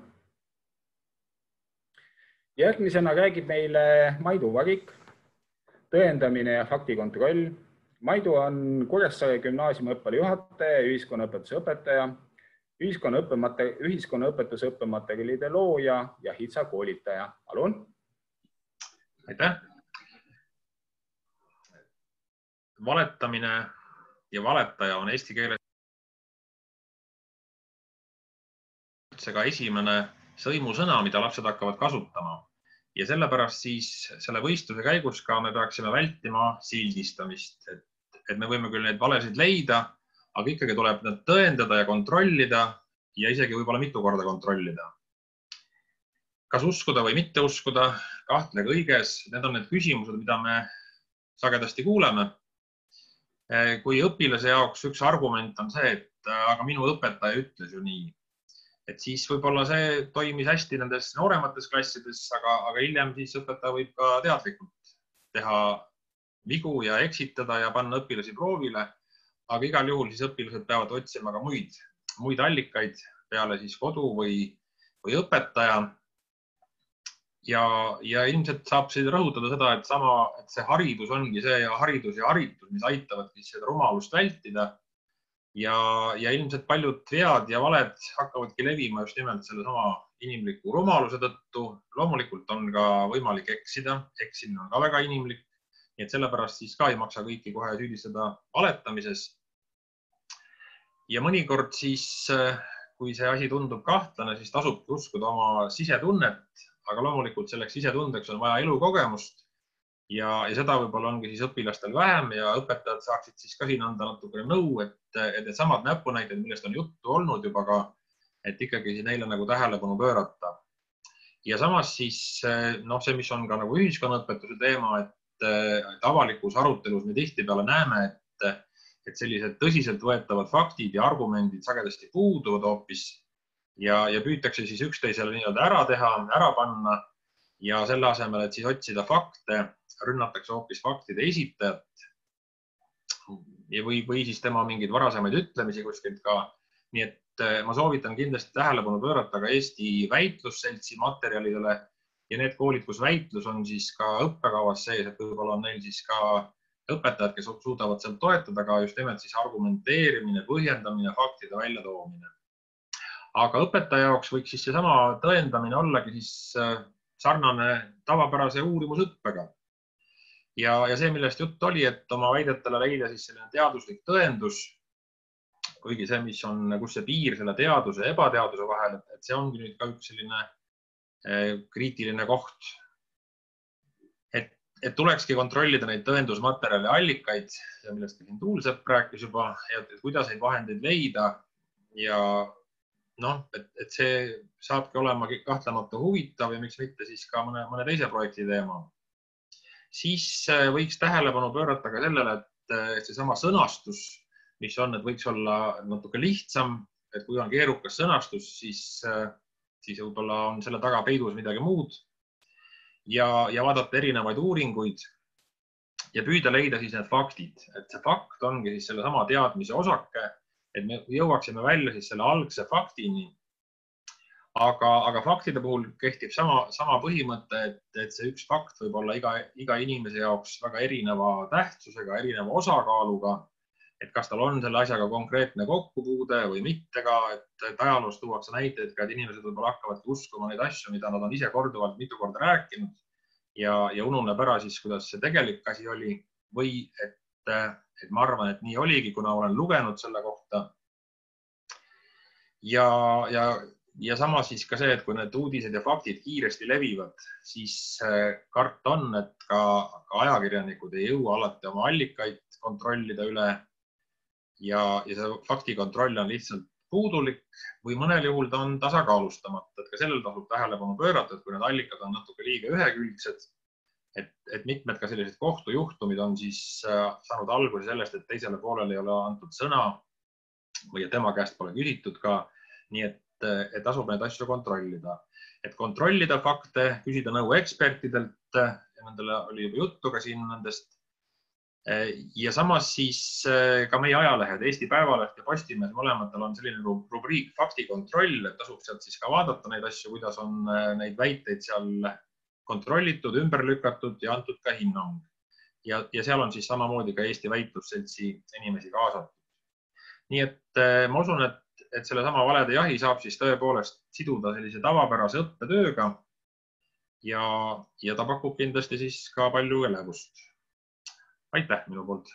Järgmisena räägib meile Maidu Varik, tõendamine ja faktikontroll. Maidu on Kuressaare gümnaasiumi õppealajuhataja ja ühiskonnaõpetuse õpetaja, ühiskonnaõpetuse õppematerjalide looja ja HITSA koolitaja. Palun. Aitäh. Valetamine ja valetaja on eesti keeles ka esimene sõimusõna, mida lapsed hakkavad kasutama. Ja sellepärast siis selle võistluse käigus ka me peaksime vältima sildistamist, et, et me võime küll neid valesid leida, aga ikkagi tuleb need tõendada ja kontrollida ja isegi võib-olla mitu korda kontrollida. Kas uskuda või mitte uskuda, kahtlege õiges, need on need küsimused, mida me sagedasti kuuleme. Kui õpilase jaoks üks argument on see, et aga minu õpetaja ütles ju nii. Et siis võib-olla see toimis hästi nendes nooremates klassides, aga, aga hiljem siis õpetaja võib ka teadlikult teha vigu ja eksitada ja panna õpilasi proovile. Aga igal juhul siis õpilased peavad otsima ka muid, muid allikaid peale siis kodu või, või õpetaja. Ja, ja ilmselt saab siin rõhutada seda, et, sama, et see haridus ongi see ja haridus ja haritus, mis aitavad seda rumalust vältida. Ja, ja ilmselt paljud vead ja valed hakkavadki levima just nimelt selle sama inimliku rumaluse tõttu. Loomulikult on ka võimalik eksida, eksimine on ka väga inimlik, nii et sellepärast siis ka ei maksa kõiki kohe süüdistada valetamises. Ja mõnikord siis, kui see asi tundub kahtlane, siis tasub uskuda oma sisetunnet, aga loomulikult selleks sisetundeks on vaja elukogemust ja, ja seda võib-olla ongi siis õpilastel vähem ja õpetajad saaksid siis ka siin anda natukene nõu, et, et need samad näpunäited, millest on juttu olnud juba ka, et ikkagi neile nagu tähelepanu pöörata. Ja samas siis noh, see, mis on ka nagu ühiskonnaõpetuse teema, et, et avalikus arutelus me tihtipeale näeme, et, et sellised tõsiselt võetavad faktid ja argumendid sagedasti puuduvad hoopis ja, ja püütakse siis üksteisele nii-öelda ära teha, ära panna ja selle asemel, et siis otsida fakte, rünnatakse hoopis faktide esitajat või, või siis tema mingeid varasemaid ütlemisi kuskilt ka. Nii et ma soovitan kindlasti tähelepanu pöörata ka Eesti väitlusseltsi materjalidele ja need koolid, kus väitlus on siis ka õppekavas sees, et võib-olla on neil siis ka õpetajad, kes suudavad seal toetada ka just nimelt siis argumenteerimine, põhjendamine, faktide väljatoomine. Aga õpetaja jaoks võiks siis seesama tõendamine ollagi siis sarnane tavapärase uurimusõppega. Ja, ja see, millest jutt oli, et oma väidetele leida siis selline teaduslik tõendus, kuigi see, mis on, kus see piir selle teaduse ja ebateaduse vahel, et see ongi nüüd ka üks selline kriitiline koht. Et, et tulekski kontrollida neid tõendusmaterjali allikaid, millest siin Tuulsepp rääkis juba, et kuidas neid vahendeid leida ja noh, et, et see saabki olema kahtlemata huvitav ja miks mitte siis ka mõne, mõne teise projekti teema. Siis võiks tähelepanu pöörata ka sellele, et seesama sõnastus, mis on, et võiks olla natuke lihtsam, et kui on keerukas sõnastus, siis, siis võib-olla on selle taga peidus midagi muud ja, ja vaadata erinevaid uuringuid ja püüda leida siis need faktid, et see fakt ongi siis selle sama teadmise osake, et me jõuaksime välja siis selle algse faktini. Aga, aga faktide puhul kehtib sama, sama põhimõte, et, et see üks fakt võib olla iga, iga inimese jaoks väga erineva tähtsusega, erineva osakaaluga, et kas tal on selle asjaga konkreetne kokkupuude või mitte ka, et ajaloos tuuakse näiteid ka, et inimesed võib-olla hakkavad uskuma neid asju, mida nad on ise korduvalt mitu korda rääkinud ja, ja ununeb ära siis, kuidas see tegelik asi oli või et, et ma arvan, et nii oligi, kuna olen lugenud selle kohta. Ja, ja Ja sama siis ka see, et kui need uudised ja faktid kiiresti levivad, siis kart on, et ka, ka ajakirjanikud ei jõua alati oma allikaid kontrollida üle ja, ja see faktikontroll on lihtsalt puudulik või mõnel juhul ta on tasakaalustamata, et ka sellel tasub tähelepanu pöörata, et kui need allikad on natuke liiga ühekülgsed, et, et mitmed ka sellised kohtujuhtumid on siis saanud alguse sellest, et teisele poolele ei ole antud sõna või et tema käest pole küsitud ka, nii et et tasub neid asju kontrollida. Et kontrollida fakte, küsida nõu ekspertidelt ja nendele oli juba juttu ka siin nendest. Ja samas siis ka meie ajalehed, Eesti Päevaleht ja Postimees mõlematel on selline rubriik faktikontroll, et tasub sealt siis ka vaadata neid asju, kuidas on neid väiteid seal kontrollitud, ümber lükatud ja antud ka hinnang. Ja, ja seal on siis samamoodi ka Eesti väitlusseltsi inimesi kaasatud. Nii et ma usun, et et selle sama valede jahi saab siis tõepoolest siduda sellise tavapärase õppetööga ja, ja ta pakub kindlasti siis ka palju elevust. Aitäh minu poolt.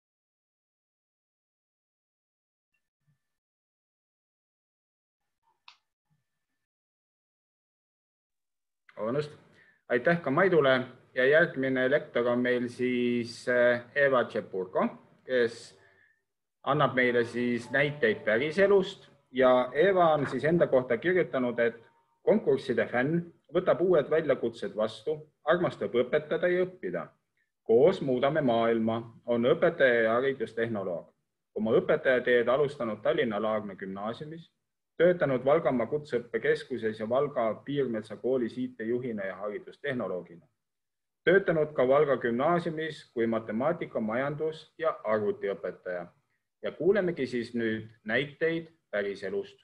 Vabandust. Aitäh ka Maidule ja järgmine lektor on meil siis Eva Tšepurko, kes annab meile siis näiteid päriselust ja Eva on siis enda kohta kirjutanud, et konkursside fänn võtab uued väljakutsed vastu, armastab õpetada ja õppida. Koos muudame maailma, on õpetaja ja haridustehnoloog. Oma õpetajateed alustanud Tallinna Laagna gümnaasiumis, töötanud Valgamaa kutseõppekeskuses ja Valga Piirmetsa koolis I T-juhina ja haridustehnoloogina. Töötanud ka Valga gümnaasiumis kui matemaatika, majandus ja arvutiõpetaja. Ja kuulemegi siis nüüd näiteid päriselust.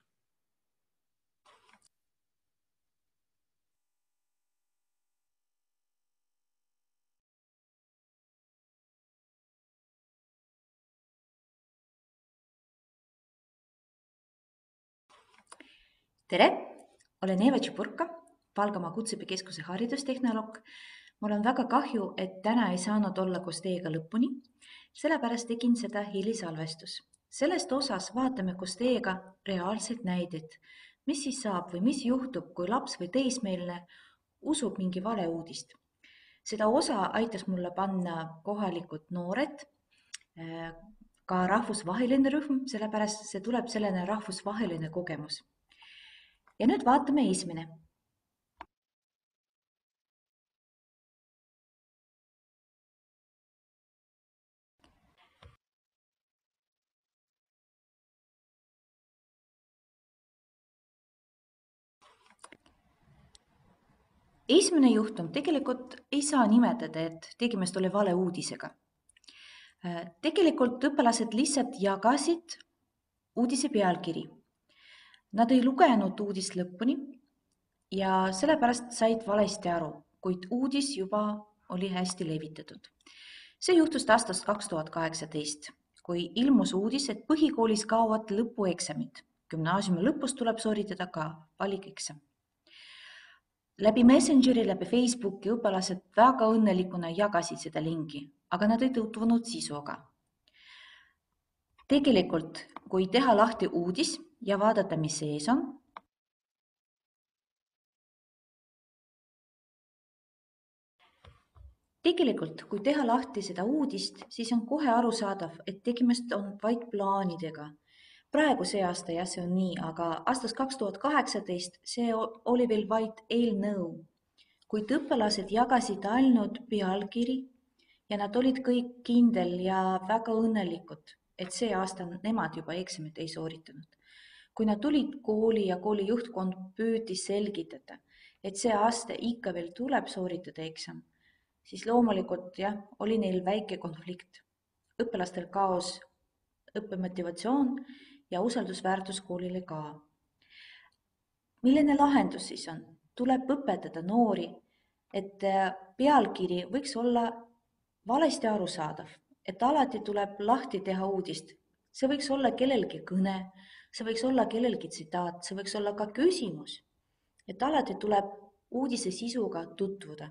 Tere, olen Eva Tšepurko, Valgamaa kutseõppekeskuse haridustehnoloog. Mul on väga kahju, et täna ei saanud olla koos teiega lõpuni, sellepärast tegin seda hilisalvestus. Sellest osas vaatame koos teiega reaalselt näidet, mis siis saab või mis juhtub, kui laps või teismeelne usub mingi valeuudist. Seda osa aitas mulle panna kohalikud noored, ka rahvusvaheline rühm, sellepärast see tuleb selline rahvusvaheline kogemus. Ja nüüd vaatame esimene. Esimene juhtum tegelikult ei saa nimetada, et tegemist oli vale uudisega. Tegelikult õpilased lihtsalt jagasid uudise pealkiri. Nad ei lugenud uudist lõpuni ja sellepärast said valesti aru, kuid uudis juba oli hästi levitatud. See juhtus aastast kaks tuhat kaheksateist, kui ilmus uudis, et põhikoolis kaovad lõpueksamid. Gümnaasiumi lõpus tuleb sooritada ka valikeksam. Läbi Messengeri, läbi Facebooki õpilased väga õnnelikuna jagasid seda linki, aga nad ei tutvunud sisuga. Tegelikult, kui teha lahti uudis ja vaadata, mis sees on, tegelikult, kui teha lahti seda uudist, siis on kohe arusaadav, et tegemist on vaid plaanidega. Praegu see aasta ja see on nii, aga aastast kaks tuhat kaheksateist see oli veel vaid eelnõu, kuid õpilased jagasid ainult pealkiri ja nad olid kõik kindel ja väga õnnelikud, et see aasta nemad juba eksamit ei sooritanud. Kui nad tulid kooli ja kooli juhtkond püüdis selgitada, et see aasta ikka veel tuleb sooritada eksam, siis loomulikult jah, oli neil väike konflikt. Õpilastel kaos õppemotivatsioon ja usaldusväärtus koolile ka. Milline lahendus siis on? Tuleb õpetada noori, et pealkiri võiks olla valesti arusaadav, et alati tuleb lahti teha uudist. See võiks olla kellelgi kõne, see võiks olla kellelgi tsitaat, see võiks olla ka küsimus, et alati tuleb uudise sisuga tutvuda.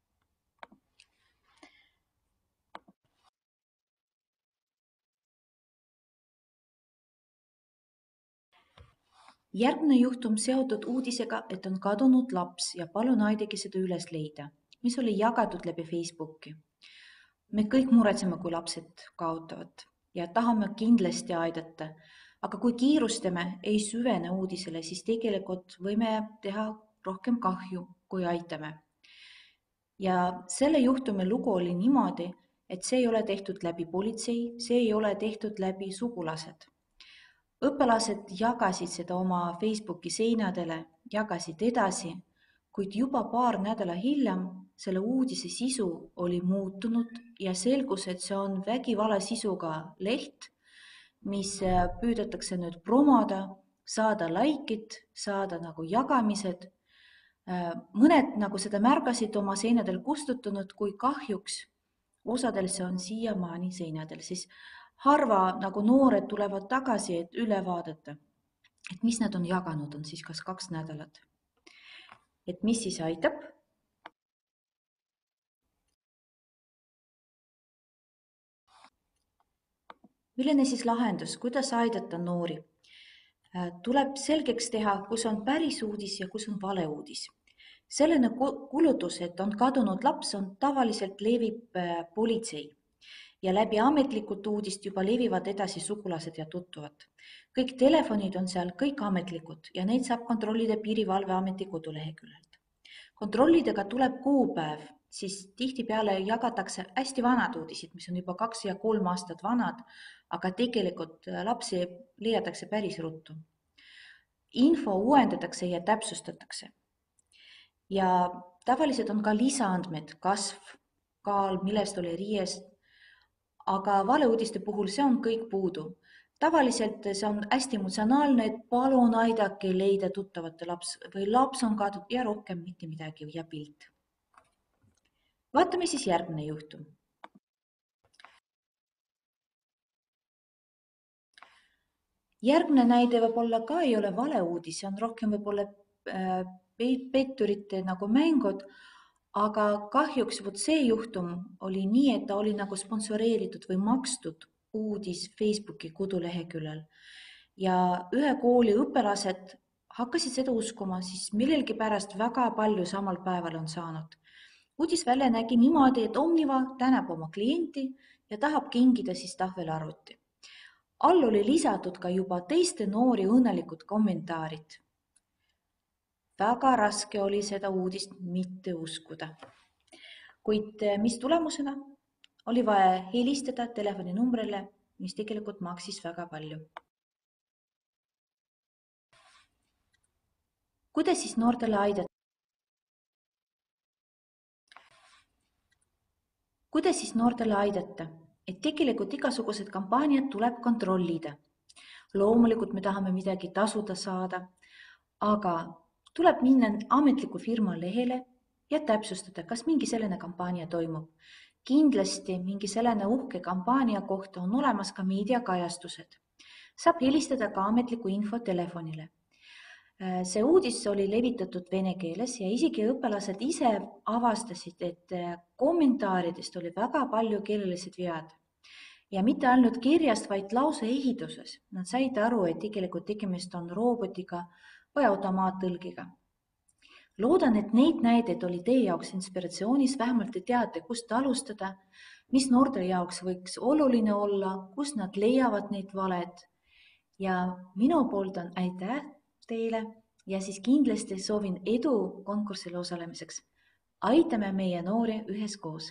Järgmine juhtum seotud uudisega, et on kadunud laps ja palun aidake seda üles leida, mis oli jagatud läbi Facebooki. Me kõik muretseme, kui lapsed kaotavad ja tahame kindlasti aidata, aga kui kiirustame ei süvene uudisele, siis tegelikult võime teha rohkem kahju, kui aitame. Ja selle juhtumi lugu oli niimoodi, et see ei ole tehtud läbi politsei, see ei ole tehtud läbi sugulased. Õpilased jagasid seda oma Facebooki seinadele, jagasid edasi, kuid juba paar nädala hiljem selle uudise sisu oli muutunud ja selgus, et see on vägivalla sisuga leht, mis püüdetakse nüüd promoda, saada laikid, saada nagu jagamised. Mõned nagu seda märgasid oma seinadel kustutunud, kui kahjuks osadel see on siiamaani seinadel, siis harva nagu noored tulevad tagasi, et üle vaadata, et mis nad on jaganud, on siis kas kaks nädalat. Et mis siis aitab? Milline siis lahendus, kuidas aidata noori? Tuleb selgeks teha, kus on päris uudis ja kus on vale uudis. Selline kulutus, et on kadunud laps, on tavaliselt levib politsei. Ja läbi ametlikud uudist juba levivad edasi sugulased ja tutvuvad. Kõik telefonid on seal kõik ametlikud ja neid saab kontrollida Piirivalveameti koduleheküljelt. Kontrollidega tuleb kuupäev, siis tihtipeale jagatakse hästi vanad uudisid, mis on juba kaks ja kolm aastat vanad, aga tegelikult lapsi leiatakse päris ruttu. Info uuendatakse ja täpsustatakse. Ja tavaliselt on ka lisaandmed, kasv, kaal, millest oli riiest, aga valeuudiste puhul see on kõik puudu. Tavaliselt see on hästi emotsionaalne, et palun aidake leida tuttavate laps või laps on kadunud ja rohkem mitte midagi ja pilt. Vaatame siis järgmine juhtum. Järgmine näide võib olla ka ei ole valeuudis, see on rohkem võib olla petturite nagu mängud, aga kahjuks võt see juhtum oli nii, et ta oli nagu sponsoreeritud või makstud uudis Facebooki koduleheküljel. Ja ühe kooli õpilased hakkasid seda uskuma, siis millelgi pärast väga palju samal päeval on saanud. Uudis välja nägi niimoodi, et Omniva tänab oma klienti ja tahab kingida siis tahvelarvuti. All oli lisatud ka juba teiste noori õnnelikud kommentaarid. Väga raske oli seda uudist mitte uskuda. Kuid mis tulemusena? Oli vaja helistada telefoninumbrele, mis tegelikult maksis väga palju. Kuidas siis noortele aidata? Kuidas siis noortele aidata? Et tegelikult igasugused kampaaniad tuleb kontrollida. Loomulikult me tahame midagi tasuda saada, aga tuleb minna ametliku firma lehele ja täpsustada, kas mingi selline kampaania toimub. Kindlasti mingi selline uhke kampaania kohta on olemas ka meediakajastused. Saab helistada ka ametliku info telefonile. See uudis oli levitatud vene keeles ja isegi õpilased ise avastasid, et kommentaaridest oli väga palju keelelised vead. Ja mitte ainult kirjast, vaid lause ehituses. Nad said aru, et tegelikult tegemist on robotiga või automaattõlgiga. Loodan, et neid näideid oli teie jaoks inspiratsioonis, vähemalt te teate, kust alustada, mis noorte jaoks võiks oluline olla, kus nad leiavad neid valed. Ja minu poolt on aitäh teile ja siis kindlasti soovin edu konkursil osalemiseks. Aitame meie noori üheskoos.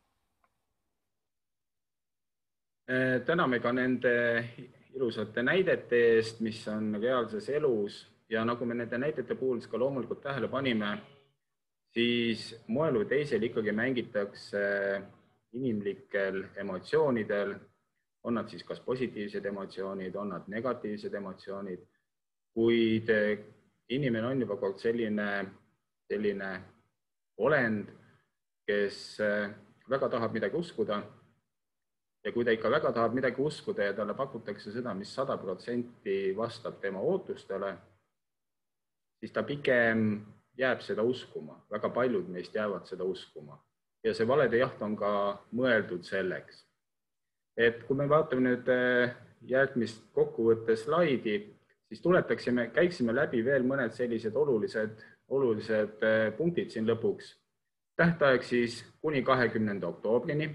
Täname ka nende ilusate näidete eest, mis on reaalses elus ja nagu me nende näidete puhul ka loomulikult tähele panime, siis moel või teisel ikkagi mängitakse inimlikel emotsioonidel, on nad siis kas positiivsed emotsioonid, on nad negatiivsed emotsioonid, kuid inimene on juba kord selline, selline olend, kes väga tahab midagi uskuda ja kui ta ikka väga tahab midagi uskuda ja talle pakutakse seda, mis sada protsenti vastab tema ootustele, siis ta pigem jääb seda uskuma. Väga paljud meist jäävad seda uskuma ja see valede jaht on ka mõeldud selleks. Et kui me vaatame nüüd järgmist kokkuvõtte slaidi, siis tuletaksime, käiksime läbi veel mõned sellised olulised, olulised punktid siin lõpuks. Tähtaeg siis kuni kahekümnenda oktoobrini.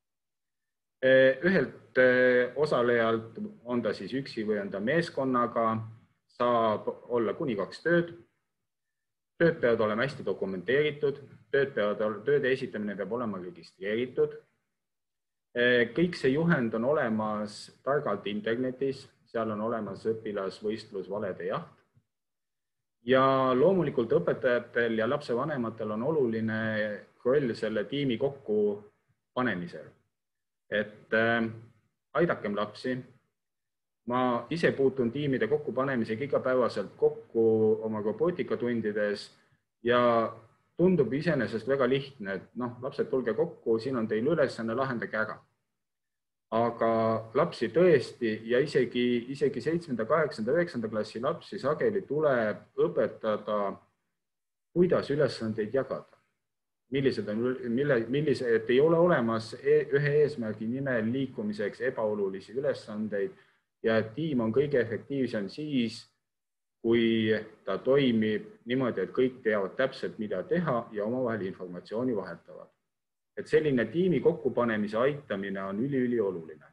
Ühelt osalejalt on ta siis üksi või on ta meeskonnaga, saab olla kuni kaks tööd. Tööd peavad olema hästi dokumenteeritud, tööd peavad, tööde esitamine peab olema registreeritud. Kõik see juhend on olemas targalt internetis, seal on olemas õpilasvõistlus valede jaht. Ja loomulikult õpetajatel ja lapsevanematel on oluline roll selle tiimi kokku panemisel. Et äh, aidakem lapsi. Ma ise puutun tiimide kokkupanemisega igapäevaselt kokku oma robootikatundides ja tundub iseenesest väga lihtne, et noh, lapsed tulge kokku, siin on teil ülesanne, lahendage ära. Aga lapsi tõesti ja isegi, isegi seitsmenda, kaheksanda, üheksanda klassi lapsi sageli tuleb õpetada, kuidas ülesandeid jagada. Millised on, mille, millised, et ei ole olemas ühe eesmärgi nimel liikumiseks ebaolulisi ülesandeid ja et tiim on kõige efektiivsem siis, kui ta toimib niimoodi, et kõik teavad täpselt, mida teha ja omavahel informatsiooni vahetavad. Et selline tiimi kokkupanemise aitamine on üli-üli oluline.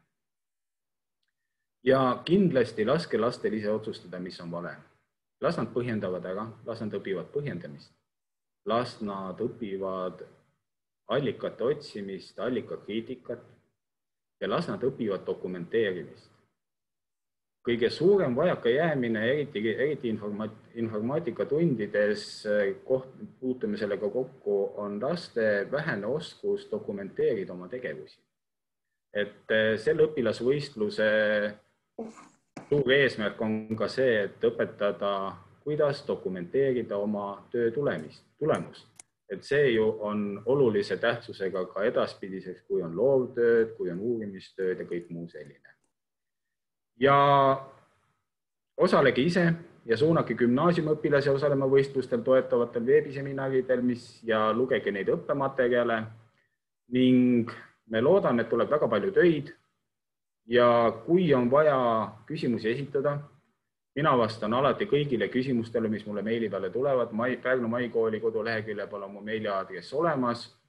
Ja kindlasti laske lastel ise otsustada, mis on vale. Las nad põhjendavad ära, las nad õpivad põhjendamist. Las nad õpivad allikate otsimist, allikakriitikat ja las nad õpivad dokumenteerimist. Kõige suurem vajaka jäämine, eriti, eriti informaatikatundides koht, puutume sellega kokku, on laste vähene oskus dokumenteerida oma tegevusi. Et selle õpilasvõistluse suur eesmärk on ka see, et õpetada, kuidas dokumenteerida oma töö tulemist, tulemust. Et see ju on olulise tähtsusega ka edaspidiseks, kui on loovtööd, kui on uurimistööd ja kõik muu selline. Ja osalege ise ja suunake gümnaasiumiõpilase osalema võistlustel toetavatel veebiseminaridel, mis ja lugege neid õppematerjale ning me loodame, et tuleb väga palju töid ja kui on vaja küsimusi esitada, mina vastan alati kõigile küsimustele, mis mulle meili peale tulevad. Pärnu Maikooli koduleheküljel on mu meiliaadress olemas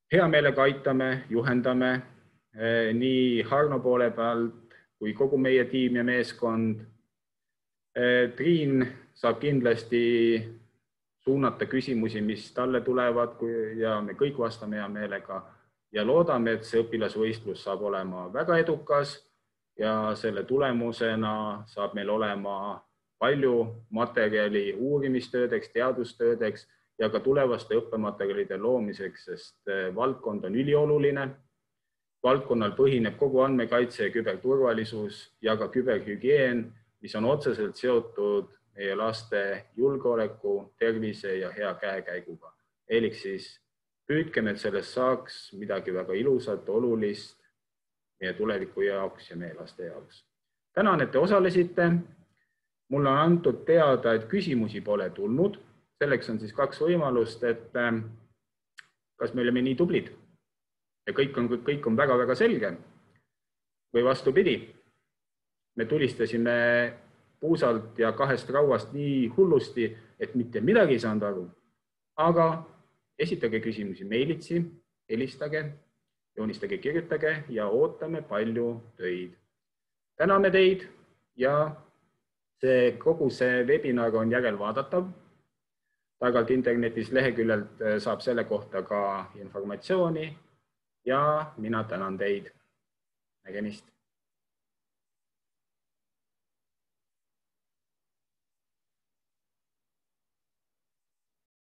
hea meelega aitame, juhendame nii Harno poole pealt kui kogu meie tiim ja meeskond. Triin saab kindlasti suunata küsimusi, mis talle tulevad ja me kõik vastame hea meelega ja loodame, et see õpilasvõistlus saab olema väga edukas ja selle tulemusena saab meil olema palju materjali uurimistöödeks, teadustöödeks ja ka tulevaste õppematerjalide loomiseks, sest valdkond on ülioluline. Valdkonnal põhineb kogu andmekaitse ja küberturvalisus ja ka küberhügieen, mis on otseselt seotud meie laste julgeoleku, tervise ja hea käekäiguga. Elik siis püüdkem, et sellest saaks midagi väga ilusat, olulist meie tuleviku jaoks ja meie laste jaoks. Tänan, et te osalesite. Mulle on antud teada, et küsimusi pole tulnud. Selleks on siis kaks võimalust, et kas me oleme nii tublid ja kõik on, kõik on väga-väga selge või vastupidi. Me tulistasime puusalt ja kahest rauast nii hullusti, et mitte midagi ei saanud aru. Aga esitage küsimusi meilitsi, helistage, joonistage, kirjutage ja ootame palju töid. Täname teid ja see, kogu see webinar on järelvaadatav. Targalt internetis leheküljelt saab selle kohta ka informatsiooni ja mina tänan teid. Nägemist.